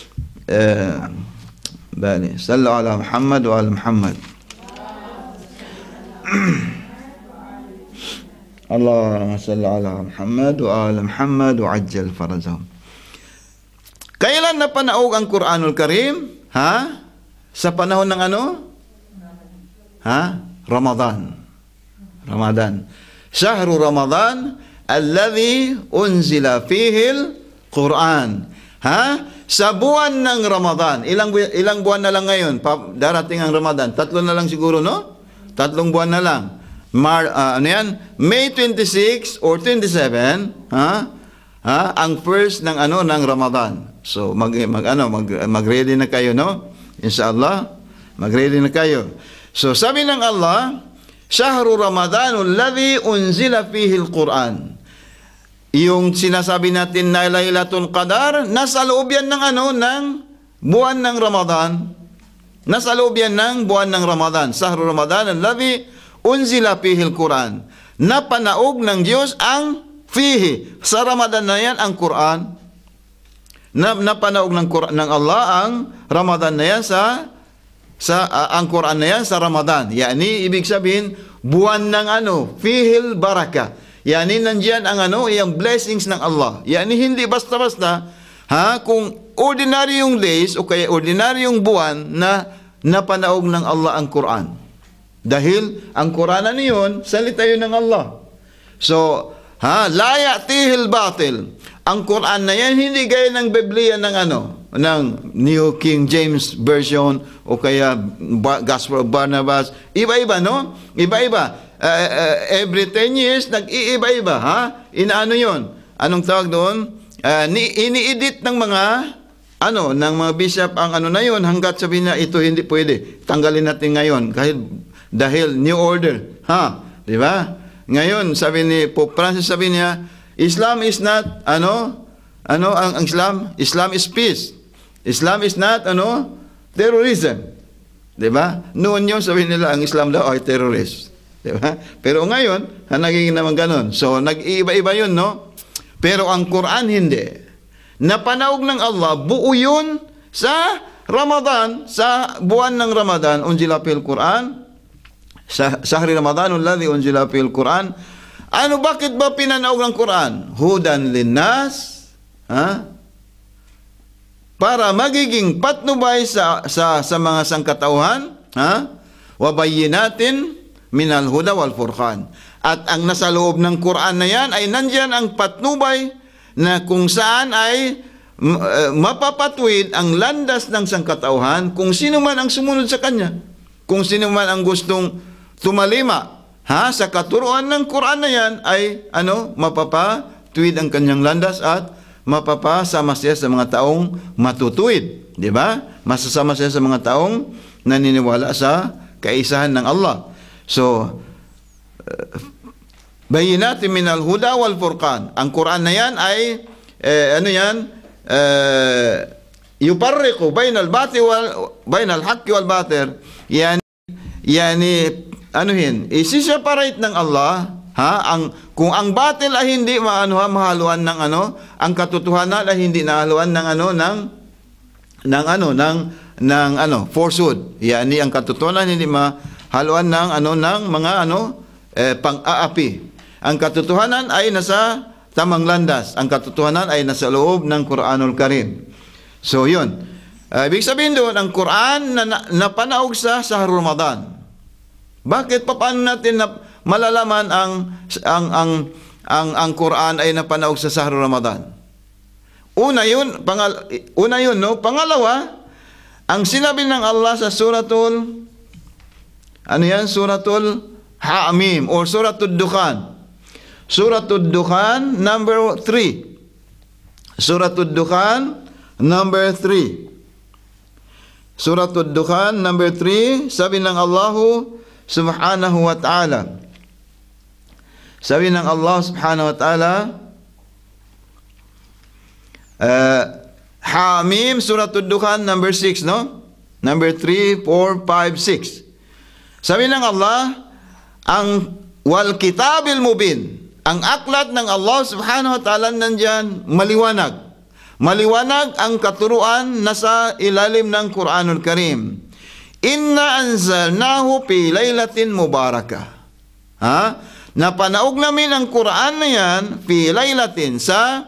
sallu ala Muhammad wa ala Muhammad. Allahumma salli ala Muhammad wa ala Muhammad wa ajjal farazahum. Kailan na panaog ang Quranul Karim? Sa panahon ng Ramadan. Shahru Ramadan alladhi unzila fihi al-Quran. Sa buwan ng Ramadan. Ilang buwan na lang ngayon? Darating ang Ramadan. 3 na lang siguro, no? 3 buwan na lang. May 26 or 27, ang first ng Ramadan. So mag-ready na kayo, no? Inshallah, mag-ready na kayo. So sabi ng Allah, Shahru Ramadanul ladhi unzila fihi al-Quran. Yung sinasabi natin na Lailatul Qadar, nasa loob yan ng buwan ng Ramadan. Nasa loob yan ng buwan ng Ramadan. Shahru Ramadan alladhi unzila fihi al-Quran. Napanaog ng Diyos ang fihi. Sa Ramadan na yan ang Quran. Napanaog ng Allah ang Ramadan na yan ang Quran na yan sa Ramadan. Yani, ibig sabihin, buwan ng fihil baraka. Yani, nandiyan ang yung blessings ng Allah. Yani, hindi basta-basta, kung ordinaryong days o kaya ordinaryong buwan na napanaog ng Allah ang Quran. Dahil ang Quran na yun, salita yun ng Allah. So, la ya'tihil batil. Ang Quran na yan, hindi gaya ng Biblia ng New King James Version o kaya Gospel of Barnabas. Iba-iba, no? Iba-iba. Every 10 years, nag-iiba-iba, Inaano yun? Anong tawag doon? Ini-edit ng mga ng mga bishop ang na yun, hanggat sabihin na ito hindi pwede. Tanggalin natin ngayon dahil new order. Di ba? Ngayon, sabi ni Pope Francis, sabi niya, Islam is not, ang Islam? Islam is peace. Islam is not, terrorism. 'Di ba? Noon yung sabihin nila ang Islam daw ay terrorist. 'Di ba? Pero ngayon, nagiging naman ganun. So, nag-iiba-iba yun, no? Pero ang Quran hindi. Napanaog ng Allah, buo yun sa Ramadan, sa buwan ng Ramadan, unzila fil Quran, sa sahri Ramadan, alladhi unzila fil Quran. Ano, bakit ba pinanaog ng Quran? Hudan linnas, para magiging patnubay sa mga sangkatauhan, wa bayyinatin minal huda wal furqan. At ang nasa loob ng Quran na yan ay nandyan ang patnubay na kung saan ay mapapatwid ang landas ng sangkatauhan kung sino man ang sumunod sa kanya. Kung sino man ang gustong tumalima sa katuruan ng Quran na yan ay mapapatwid ang kanyang landas at mapapasama siya sa mga taong matutuwid. Di ba? Masasama siya sa mga taong naniniwala sa kaisahan ng Allah. So, bayinatin minal huda wal furqan. Ang Quran na yan ay, yuparriqu bainal haqqi wal batil. Isi-separate ng Allah, kung ang batil ay hindi mahaluan ng ang katotohanan ay hindi nahaluan ng falsehood. Yani ang katotohanan hindi mahaluan ng mga pang-aapi. Ang katotohanan ay nasa tamang landas. Ang katotohanan ay nasa loob ng Quranul Karim. So, yun. Ibig sabihin doon, ang Quran na napanaog sa Ramadan. Bakit? Paano natin malalaman ang Quran ay napanaog sa Sahur Ramadan? Una yun, no? Pangalawa, ang sinabi ng Allah sa suratul Hamim or suratul Dukhan. Suratul Dukhan number 3. Suratul Dukhan number 3. Suratul Dukhan number 3, sabi ng Allah subhanahu wa ta'ala. Sabi ng Allah subhanahu wa ta'ala, Hamim, Suratul Dukhan, number 6, no? Number 3, 4, 5, 6. Sabi ng Allah, ang wal kitabil mubin, ang aklat ng Allah subhanahu wa ta'ala nandyan, maliwanag. Maliwanag ang katuruan nasa ilalim ng Quranul Karim. Inna anzalnahu fi laylatin mubarakah. Napanaog namin ang Quran na yan fi laylatin sa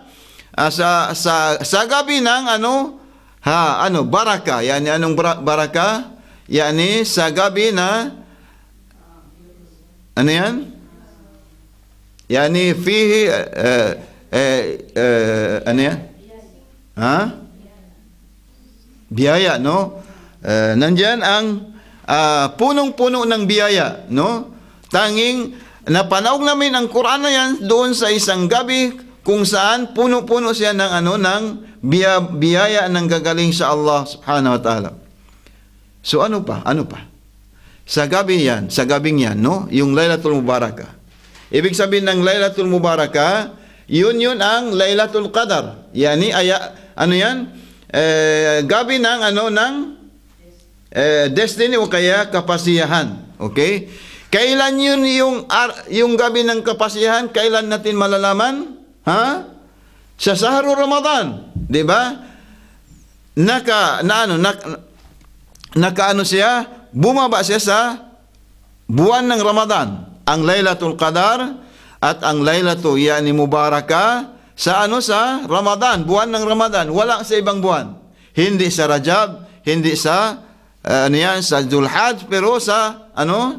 gabi ng baraka. Yani anong baraka? Yani sa gabi na Yani fihi biyaya, no? Nandyan ang punong-puno ng biyaya, no? Tanging napanaog namin ang Quran na yan doon sa isang gabi kung saan puno-puno siya ng biyaya ng gagaling sa Allah subhanahu wa ta'ala. So ano pa? Sa gabing yan, no? Yung Laylatul Mubarakah. Ibig sabihin ng Laylatul Mubarakah, yun ang Laylatul Qadar. Yani gabi ng destiny o kaya kapasiyahan. Okay? Kailan yun yung gabi ng kapasiyahan? Kailan natin malalaman? Sa Sahur Ramadan, 'di ba? Bumaba siya sa buwan ng Ramadan, ang Laylatul Qadar at ang Laylatul Mubarakah sa Ramadan, buwan ng Ramadan, wala sa ibang buwan. Hindi sa Rajab, hindi sa sa Dzulhajj, pero sa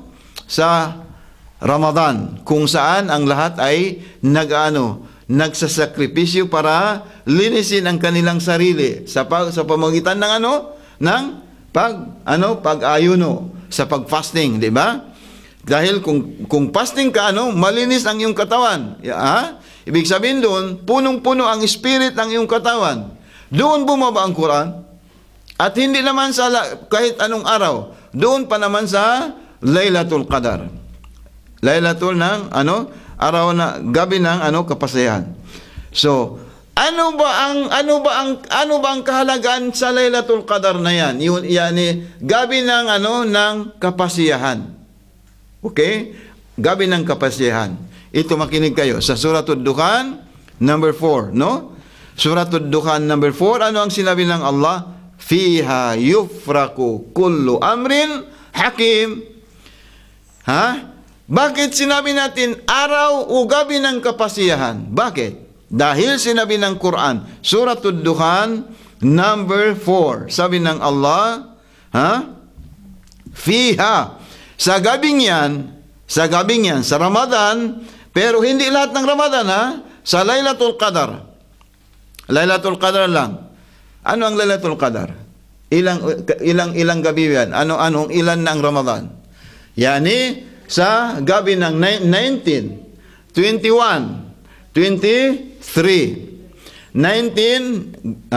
Ramadan, kung saan ang lahat ay nagsasakripisyo para linisin ang kanilang sarili sa pamamagitan ng pag-ayuno, sa pag-fasting, di ba? Dahil kung fasting ka, malinis ang iyong katawan. Ibig sabihin doon, punong-puno ang spirit ng iyong katawan. Doon bumaba ang Quran. At hindi naman sa kahit anong araw. Doon pa naman sa Laylatul Qadar. Laylatul ng araw na gabi ng kapasiyahan. So, Ano ba ang kahalagaan sa Laylatul Qadar na yan? Gabi ng ng kapasiyahan. Okay? Gabi ng kapasiyahan. Ito, makinig kayo sa Suratul Dukhan number 4, no? Suratul Dukhan number 4, ano ang sinabi ng Allah? Fiha yufraku kullu amrin hakim. Ha? Bakit sinabi natin araw o gabi ng kapasiyahan? Bakit? Dahil sinabi ng Quran, Suratul Dukhan number 4, sabi ng Allah, Fiha, sa gabing yan, sa Ramadan, pero hindi lahat ng Ramadan, sa Laylatul Qadar. Laylatul Qadar lang. Ano ang Laylatul Qadar? Ilang gabi yan? Anong ilan ng Ramadan? Yani, sa gabi ng 19, 21, 23, 19,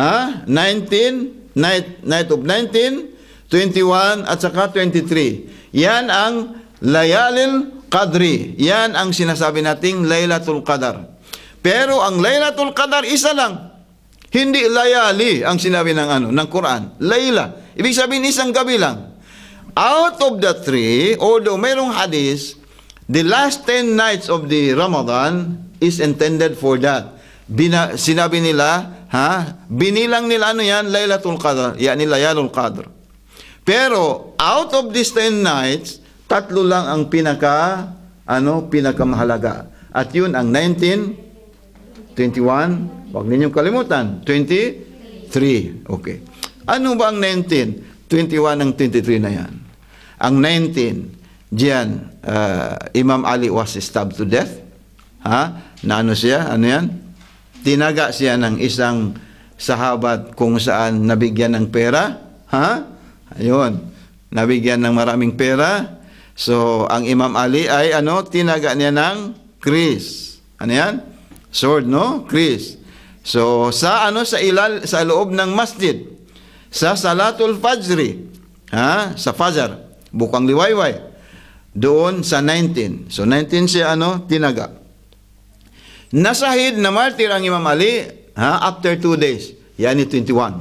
night of 19, 21, at saka 23. Yan ang Layalil Qadri. Yan ang sinasabi nating Laylatul Qadar. Pero ang Laylatul Qadar, isa lang. Hindi layali ang sinabi ng Quran. Layla. Ibig sabihin, isang gabi lang. Out of the three, although mayroong hadith, the last 10 nights of the Ramadan is intended for that. Sinabi nila, binilang nila Laylatul Qadr, yani Layalul Qadr. Pero out of these 10 nights, 3 lang ang pinakamahalaga. At yun ang 19, 21, wag ninyong kalimutan, 23. Okay. Ano ba ang 19, 21 ang 23 na yan? Ang 19, diyan Imam Ali was stabbed to death. Na siya? Ano yan? Tinaga siya ng isang sahabat kung saan nabigyan ng pera. Ayun. Nabigyan ng maraming pera. So, ang Imam Ali ay tinaga niya ng kris. Ano yan? Sword, no? Kris. So, sa loob ng masjid, sa Salatul Fajri, sa Fajr, bukang liwayway, doon sa 19. So, 19 siya, tinaga. Nasahid na martir ang Imam Ali, after 2 days. Yani 21.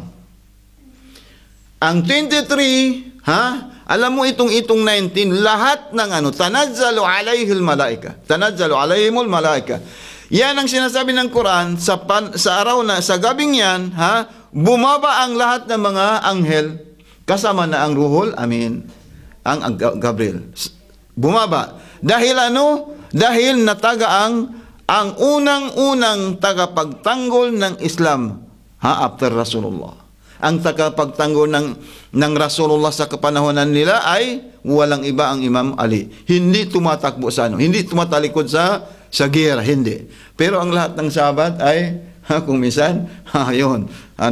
Ang 23, alam mo itong 19, lahat ng tanazzalu alayhil malaika. Tanazzalu alayhimul malaika. Yan ang sinasabi ng Quran, sa araw na, sa gabing yan, bumaba ang lahat ng mga anghel, kasama na ang Ruhul Amin, ang Gabriel. Bumaba. Dahil Dahil nataga ang unang-unang tagapagtanggol ng Islam, after Rasulullah. Ang tagapagtanggol ng Rasulullah sa kapanahonan nila ay walang iba ang Imam Ali. Hindi tumatakbo sa hindi tumatalikod sa giyera, hindi. Pero ang lahat ng sahabat ay, kung minsan, yun,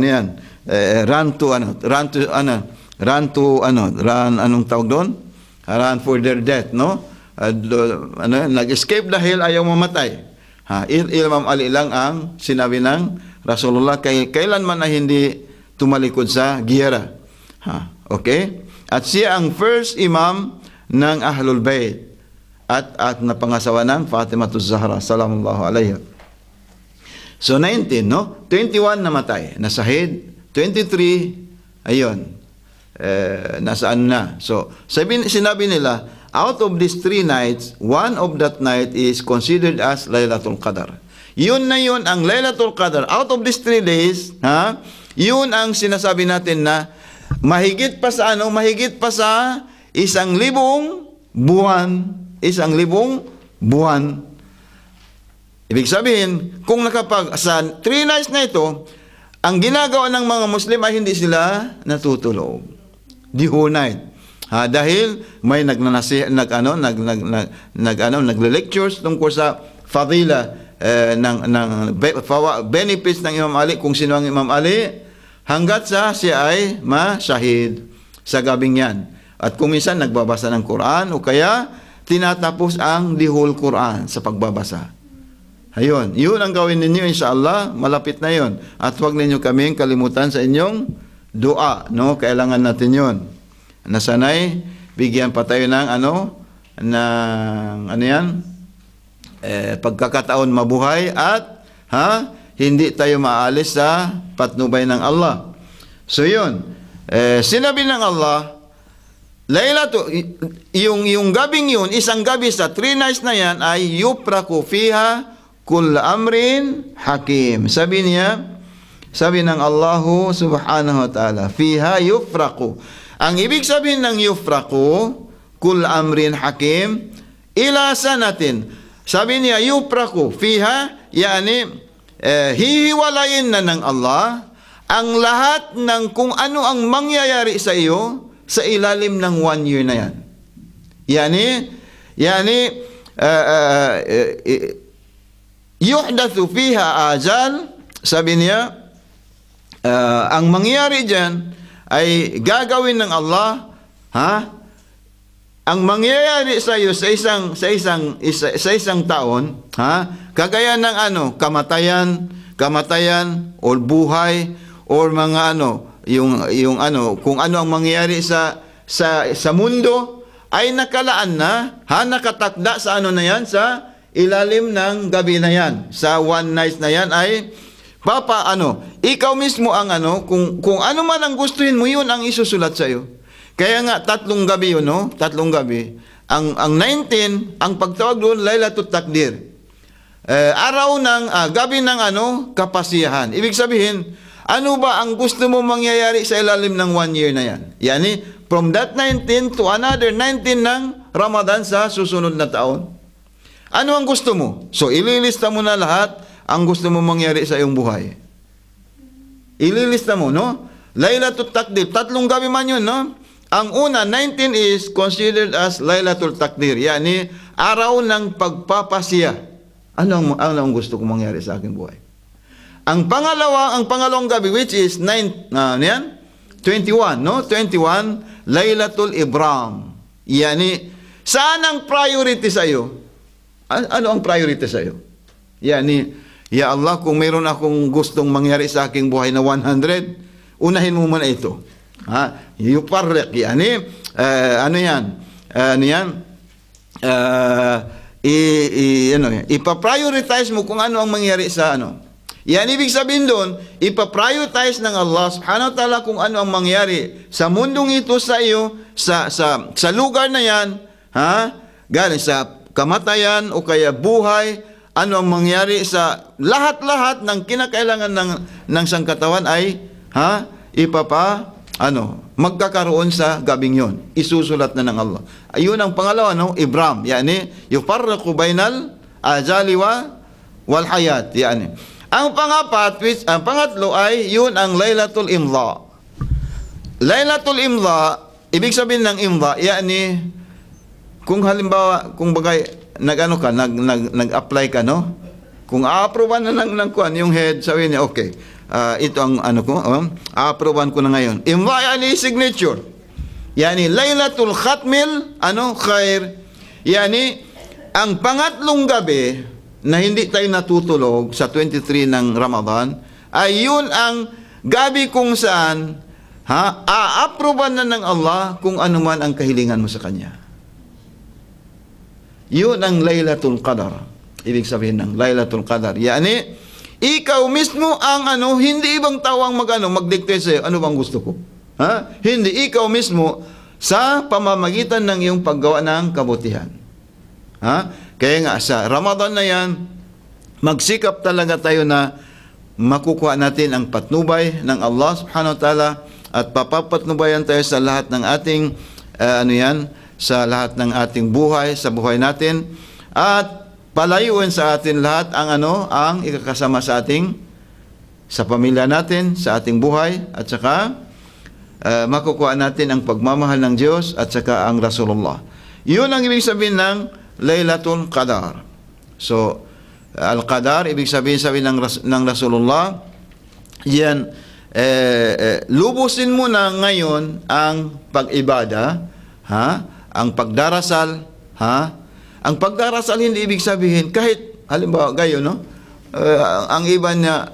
anong tawag doon? Run for their death, no? Nag-escape dahil ayaw mamatay. Imam Ali lang ang sinabi ng Rasulullah, kailanman na hindi tumalikod sa giyera. Okay? At siya ang first imam ng Ahlul Bayt at napangasawa ng Fatimah Zahra sallallahu alaiha. So 19, no? 21 namatay, nasahid. 23, ayun, nasaan na. So sinabi nila, out of these 3 nights, one of that night is considered as Laylatul Qadar. Yun na yun ang Laylatul Qadar. Out of these 3 days, yun ang sinasabi natin na mahigit pa sa 1,000,000 buwan. 1,000,000 buwan. Ibig sabihin, kung sa 3 nights na ito, ang ginagawa ng mga Muslim ay hindi sila natutulog. The whole night. Dahil may nagle-lectures tungkol sa fadila ng benefits ng Imam Ali, kung sino ang Imam Ali, hanggat siya ay ma-shahid sa gabing yan. At kung minsan nagbabasa ng Quran o kaya tinatapos ang the whole Quran sa pagbabasa. Ayun, yun ang gawin ninyo, inshallah, malapit na yun. At huwag ninyo kaming kalimutan sa inyong dua, no? Kailangan natin yun. Nasanay, bigyan pa tayo ng pagkakataon mabuhay at hindi tayo maalis sa patnubay ng Allah. So yun, sinabi ng Allah, yung gabing yun, isang gabi sa 3 nights na yan ay yupraku fiha kull amrin hakim. Sabi ng Allahu subhanahu wa ta'ala, fiha yufraku. Ang ibig sabihin ng yufraku, kull amrin hakim, ila sanatin. Sabi niya, yupraku fiha, yani, hihiwalayin na ng Allah ang lahat ng kung ano ang mangyayari sa iyo sa ilalim ng 1 year na yan. Yani, yuhdathu fiha ajal, sabi niya, ang mangyayari dyan ay gagawin ng Allah, ang mangyayari sa iyo sa isang taon, kagaya ng kamatayan o buhay or mga yung kung ano ang mangyayari sa mundo ay nakalaan na, nakatakda sa na yan, sa ilalim ng gabi na yan, sa 1 night na yan ay ikaw mismo ang kung ano man ang gustuhin mo, yun ang isusulat sa iyo. Kaya nga 3 gabi yun, 3 gabi. Ang 19, ang pagtawag doon Laylatul Takdir. Araw ng gabi ng kapasiyahan. Ibig sabihin, ano ba ang gusto mo mangyayari sa ilalim ng 1 year na yan? Yani, from that 19 to another 19 ng Ramadan sa susunod na taon. Ano ang gusto mo? So, ililista mo na lahat ang gusto mo mangyari sa iyong buhay. Ililista mo, no? Laylatul Takdir. 3 gabi man yun, no? Ang una, 19 is considered as Laylatul Takdir. Yani, araw ng pagpapasiya. Ano ang gusto ko mangyari sa aking buhay? Ang pangalawang gabi, which is 21, no? 21, Laylatul Ibram. Yani, saan ang priority sa iyo? Ano ang priority sa iyo? Yani, ya Allah, kung mayroon akong gustong mangyari sa aking buhay na 100, unahin mo muna ito. Yuparrik, yani, ipaprioritize mo kung ano ang mangyari sa Yan, ibig sabihin doon, ipaprioritize ng Allah subhanahu wa ta'ala kung ano ang mangyari sa mundong ito sa iyo, sa lugar na yan, galing sa kamatayan o kaya buhay, ano ang mangyari sa lahat-lahat ng kinakailangan ng sangkatawan ay magkakaroon sa gabing yon. Isusulat na ng Allah. Ayun ang pangalawa, Ibram. Yani, yufarraqu bainal ajali wal hayat. Yani, ang pangatlo ay yun ang Laylatul Imla. Laylatul Imla, ibig sabihin ng Imla, yani, kung halimbawa, kung bagay, nag-apply ka, no? Kung a-approvean na ng kuan, yung head, sabi niya, okay, ito ang a-approvean ko na ngayon. Imla, yani signature. Yani, Laylatul Khatmil, khair. Yani, ang pangatlong gabi, na hindi tayo natutulog sa 23 ng Ramadan, ay yun ang gabi kung saan, a-approvean na ng Allah kung ano man ang kahilingan mo sa Kanya. Yun ang Laylatul Qadar. Ibig sabihin ng Laylatul Qadar. Yani, ikaw mismo ang hindi ibang tao ang mag-dictate sa'yo, ano bang gusto ko? Hindi, ikaw mismo sa pamamagitan ng iyong paggawa ng kabutihan. Kaya nga, sa Ramadan na yan, magsikap talaga tayo na makukuha natin ang patnubay ng Allah subhanahu wa ta'ala at papapatnubayan tayo sa lahat ng ating sa lahat ng ating buhay, sa buhay natin, at palayuin sa atin lahat ang ikakasama sa pamilya natin, sa ating buhay, at saka makukuha natin ang pagmamahal ng Diyos at saka ang Rasulullah. Yun ang ibig sabihin ng Laylatul Qadar. So, Al-Qadar, ibig sabihin ng Rasulullah, yan, lubusin mo na ngayon ang pag-ibada, ang pagdarasal, ang pagdarasal hindi ibig sabihin kahit halimbawa gayo, no? Ang iba niya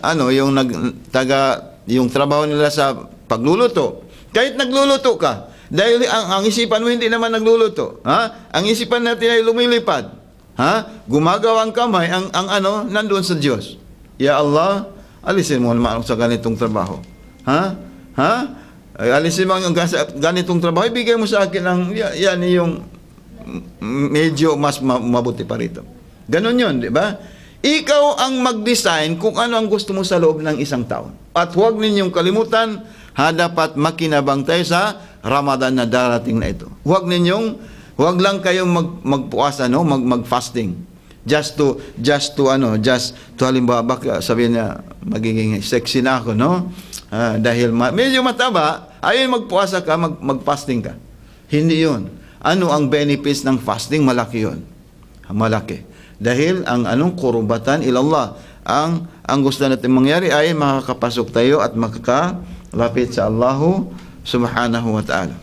yung trabaho nila sa pagluluto. Kahit nagluluto ka, dahil ang isipan mo hindi naman nagluluto, ang isipan natin ay lumilipad, gumagawa ang kamay, ang nandoon sa Diyos. Ya Allah, alisin mo naman ako sa ganitong trabaho. Ha? Ha? Ay, alisin mo ang ganitong trabaho, ibigay mo sa akin ang, yan yung medyo mas mabuti pa rito. Ganon yun, di ba? Ikaw ang mag-design kung ano ang gusto mo sa loob ng isang taon. At huwag ninyong kalimutan, dapat makinabang tayo sa Ramadan na darating na ito. Huwag lang kayong magpuasa, no? Mag-fasting. Just to halimbawa, baka sabihin niya, magiging sexy na ako, no? Dahil medyo mataba, ayun magpuasa ka, mag-fasting ka. Hindi yun. Ano ang benefits ng fasting? Malaki yun. Malaki. Dahil ang qurbatan ilallah, ang gusto natin mangyari ay makakapasok tayo at makakalapit sa Allah subhanahu wa ta'ala.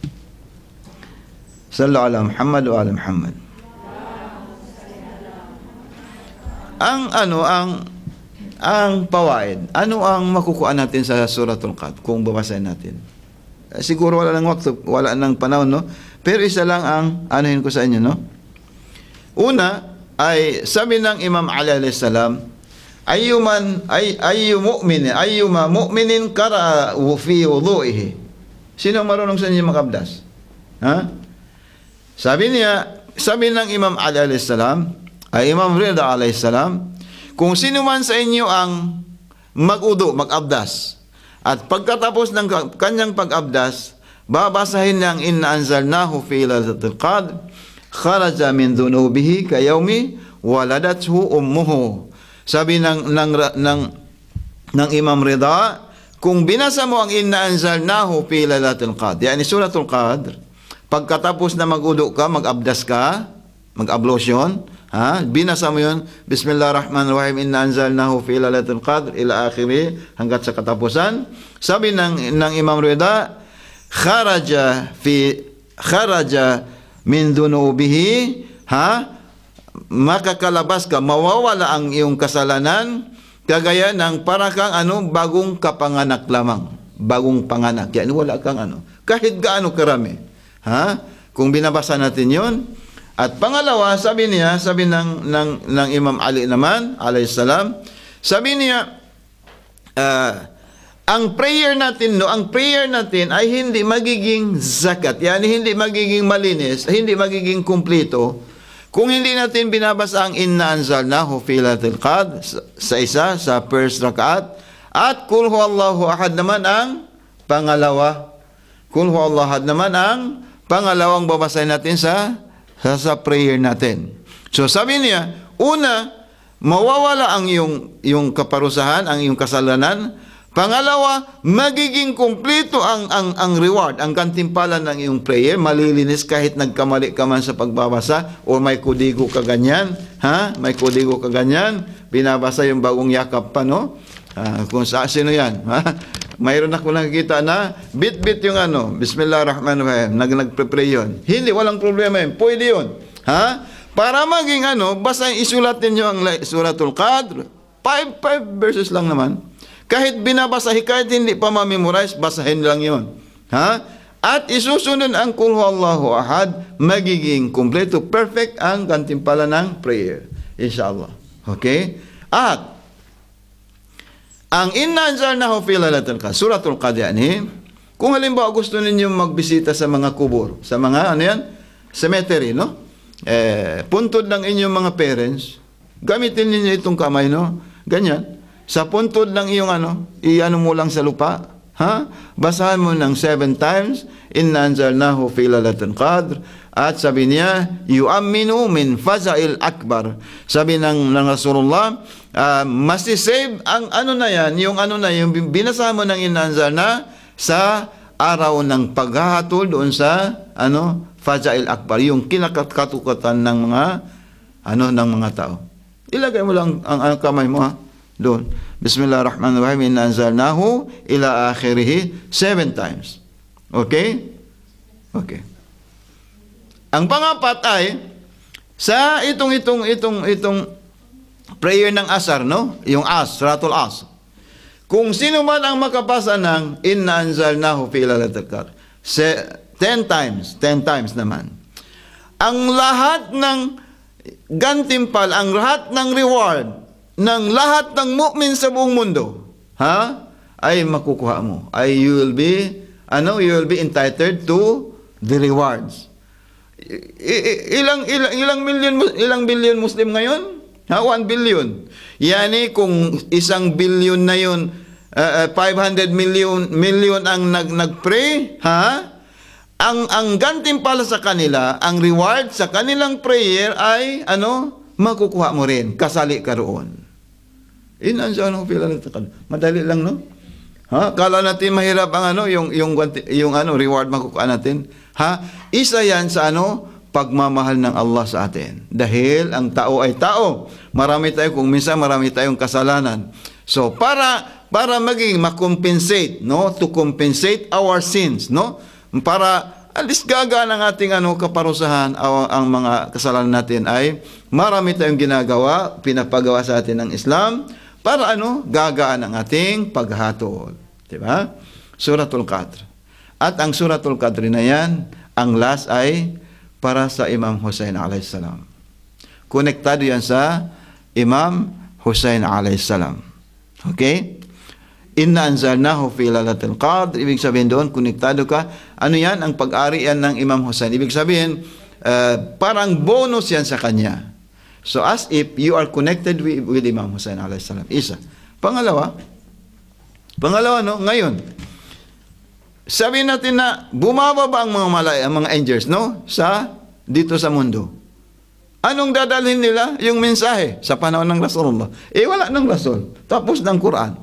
Sallu ala Muhammad wa ala Muhammad. Ang pawaid, ano ang makukuha natin sa Suratul Qadr kung babasahin natin? Siguro wala nang panahon, no? Pero isa lang ang anuhin ko sa inyo, no? Una ay sabi ng Imam Ali alayhis salam, ayyuma mu'minin qara'a fi wudu'ihi. Sino marunong sa inyo makabdas? Ha? Sabi ng Imam Ali alayhis salam, ay Imam Rida alayhis salam, kung sino man sa inyo ang mag-abdas, at pagkatapos ng kanyang pag-abdas, babasahin niya ang inna anzalnahu fi lailatul qadr, kharaja min dhunubihi kayawmi waladathu ummuhu. Sabi ng Imam Rida, kung binasa mo ang inna anzalnahu fi lailatul qadr, yani suratul qadr, pagkatapos na mag-udu ka, mag-abdas ka, mag-ablution, binasa mo yun, Bismillahirrahmanirrahim, inna anzalnahu fi lailatul qadr ila akhiri, hanggat sa katapusan. Sabi ng Imam Rida, kharaja min dunubihi, makakalabas ka, mawawala ang iyong kasalanan, kagaya ng para kang bagong kapanganak lamang, bagong panganak. Yan, wala kang kahit gaano karami. Kung binabasa natin yun. At pangalawa, sabi ng Imam Ali naman, alayhis salam, sabi niya, ang prayer natin ay hindi magiging zakat, yani hindi magiging malinis, hindi magiging kumpleto, kung hindi natin binabasa ang inna anzalnahu fi lailatul qadr sa first rakaat, at qul huwallahu ahad naman ang pangalawa. Qul huwallahu ahad naman ang pangalawang babasahin natin sa prayer natin. So sabi niya, una, mawawala ang iyong kaparusahan, ang iyong kasalanan. Pangalawa, magiging kumpleto ang reward, ang gantimpala ng iyong prayer, malilinis kahit nagkamali ka man sa pagbabasa o may kudigo ka ganyan, may kudigo ka ganyan, binabasa yung bagong yakap pa, no? Kung sino yan, mayroon ako nakikita na bit-bit yung Bismillahirrahmanirrahim, nagpre-pray yun. Hindi, walang problema yun. Pwede yun. Para maging basta isulat ninyo ang Suratul Qadr, 5 verses lang naman. Kahit binabasa, kahit hindi pa ma-memorize, basahin lang yun. At isusunod ang Qul Huwallahu Ahad, magiging kumpleto, perfect ang gantimpala ng prayer. Inshallah. Okay? At ang inna anzalnahu fi lailatul qadr, suratul qadr yani, kung halimbawa gusto ninyo magbisita sa mga kubur, sa mga cemetery, no? Puntod ng inyong mga parents, gamitin ninyo itong kamay, no? Ganyan. Sa puntod ng iyong iano mo lang sa lupa, basahan mo ng 7 times, inna anzalnahu fi lailatul qadr, at sabi niya, yu'amminu min faza'il akbar. Sabi ng Rasulullah, masisave ang yung binasa mo ng inanzal na sa araw ng paghahatol doon sa faza'il akbar, yung kinakatukatan ng mga tao. Ilagay mo lang ang kamay mo doon. Bismillahirrahmanirrahim, inna anzalnahu ila akhirih 7 times. Okay? Okay. Ang pangapat ay sa itong prayer ng asar, no? Yung suratul as. Kung sino man ang makapasa ng inna anzalnahu fi lailatul qadr, 10 times naman. Ang lahat ng gantimpal, ang lahat ng reward ng lahat ng mu'min sa buong mundo, ay makukuha mo. Ay you will be entitled to the rewards. Ilang billion Muslim ngayon? 1 billion. Yani kung 1 billion na yun, 500 million ang nagpray, ang gantimpala sa kanila, ang reward sa kanilang prayer ay makukuha mo rin, kasali ka roon. Madali lang, no? Kala natin mahirap ang yung reward makukuha natin. Isa yan sa pagmamahal ng Allah sa atin. Dahil ang tao ay tao. Kung minsan marami tayong kasalanan. So para maging makompensate, no, to compensate our sins, no, para alis gaga ng ating kaparusahan ang mga kasalanan natin ay marami tayong ginagawa, pinapagawa sa atin ng Islam para gagaan ang ating paghatol, di ba? Suratul Qadr. At ang Suratul Qadr na yan, ang last ay para sa Imam Hussein alayhis salam. Konektado yan sa Imam Hussein alayhis salam. Okay? Inna anzalnahu fi lailatul qadr. Ibig sabihin doon, konektado ka. Ano yan? Ang pag-ari yan ng Imam Hussein. Ibig sabihin, parang bonus yan sa kanya. So as if you are connected with Imam Hussein alayhis salam. Isa. Pangalawa, no? Ngayon, sabihin natin na bumababa ang mga angels, no? Dito sa mundo. Anong dadalhin nila? Yung mensahe sa panahon ng Rasulullah. Wala ng Rasul. Tapos ng Quran.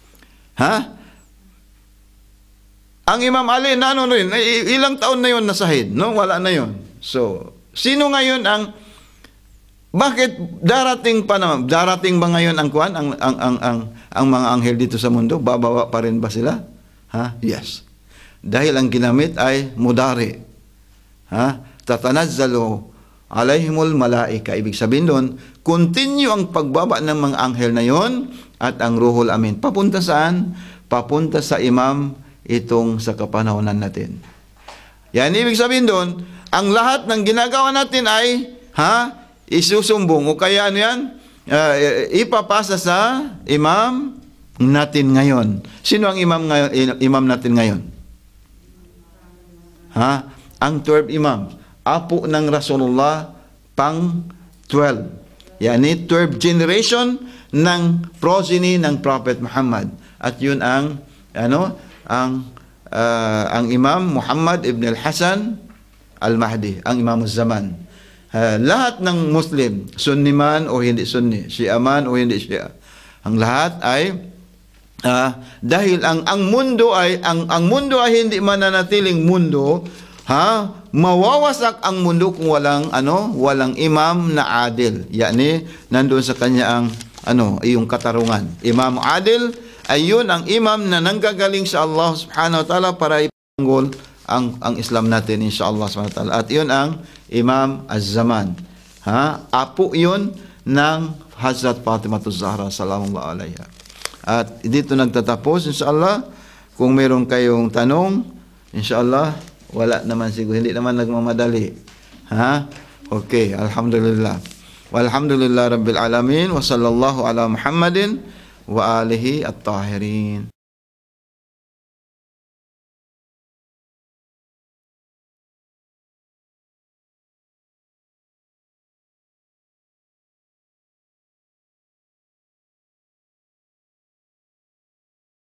Ang Imam Ali, rin, ilang taon na yun nasahid, no? Wala na yun. So, sino ngayon bakit darating ba ngayon ang Quran, ang mga anghel dito sa mundo? Bababa pa rin ba sila? Yes. Dahil ang ginamit ay mudari. Tatanazzalu alaihimul malaika. Ibig sabihin doon, continue ang pagbaba ng mga anghel na yon at ang Ruhul Amin. Papunta saan? Papunta sa imam itong sa kapanahonan natin. Yan, ibig sabihin doon, ang lahat ng ginagawa natin ay, isusumbong o kaya ipapasa sa imam natin ngayon. Sino ang imam natin ngayon? Ang 12 imam. Apo ng Rasulullah pang 12. Yani 12 generation ng progeny ng Prophet Muhammad. At yun ang Imam Muhammad ibn al-Hasan al-Mahdi, ang Imam al-Zaman. Lahat ng Muslim, Sunni man o hindi Sunni, Shia man o hindi Shia, ang lahat ay dahil ang mundo ay hindi mananatiling mundo, mawawasak ang mundo kung walang imam na adil. Yani nandoon sa kanya ang iyong katarungan. Imam adil ay yun ang imam na nanggagaling sa Allah subhanahu wa ta'ala para ipanggol ang Islam natin insyaAllah subhanahu wa ta'ala. At yun ang Imam Az-Zaman. Apo yun ng Hazrat Fatimah Az-Zahra salamullah alaiha. At dito nagtatapos insyaAllah. Kung meron kayong tanong, insyaAllah, wala naman siguro, hindi naman nagmamadali. Okay, alhamdulillah. Walhamdulillah rabbil alamin wa sallallahu ala Muhammadin wa alihi at-tahirin.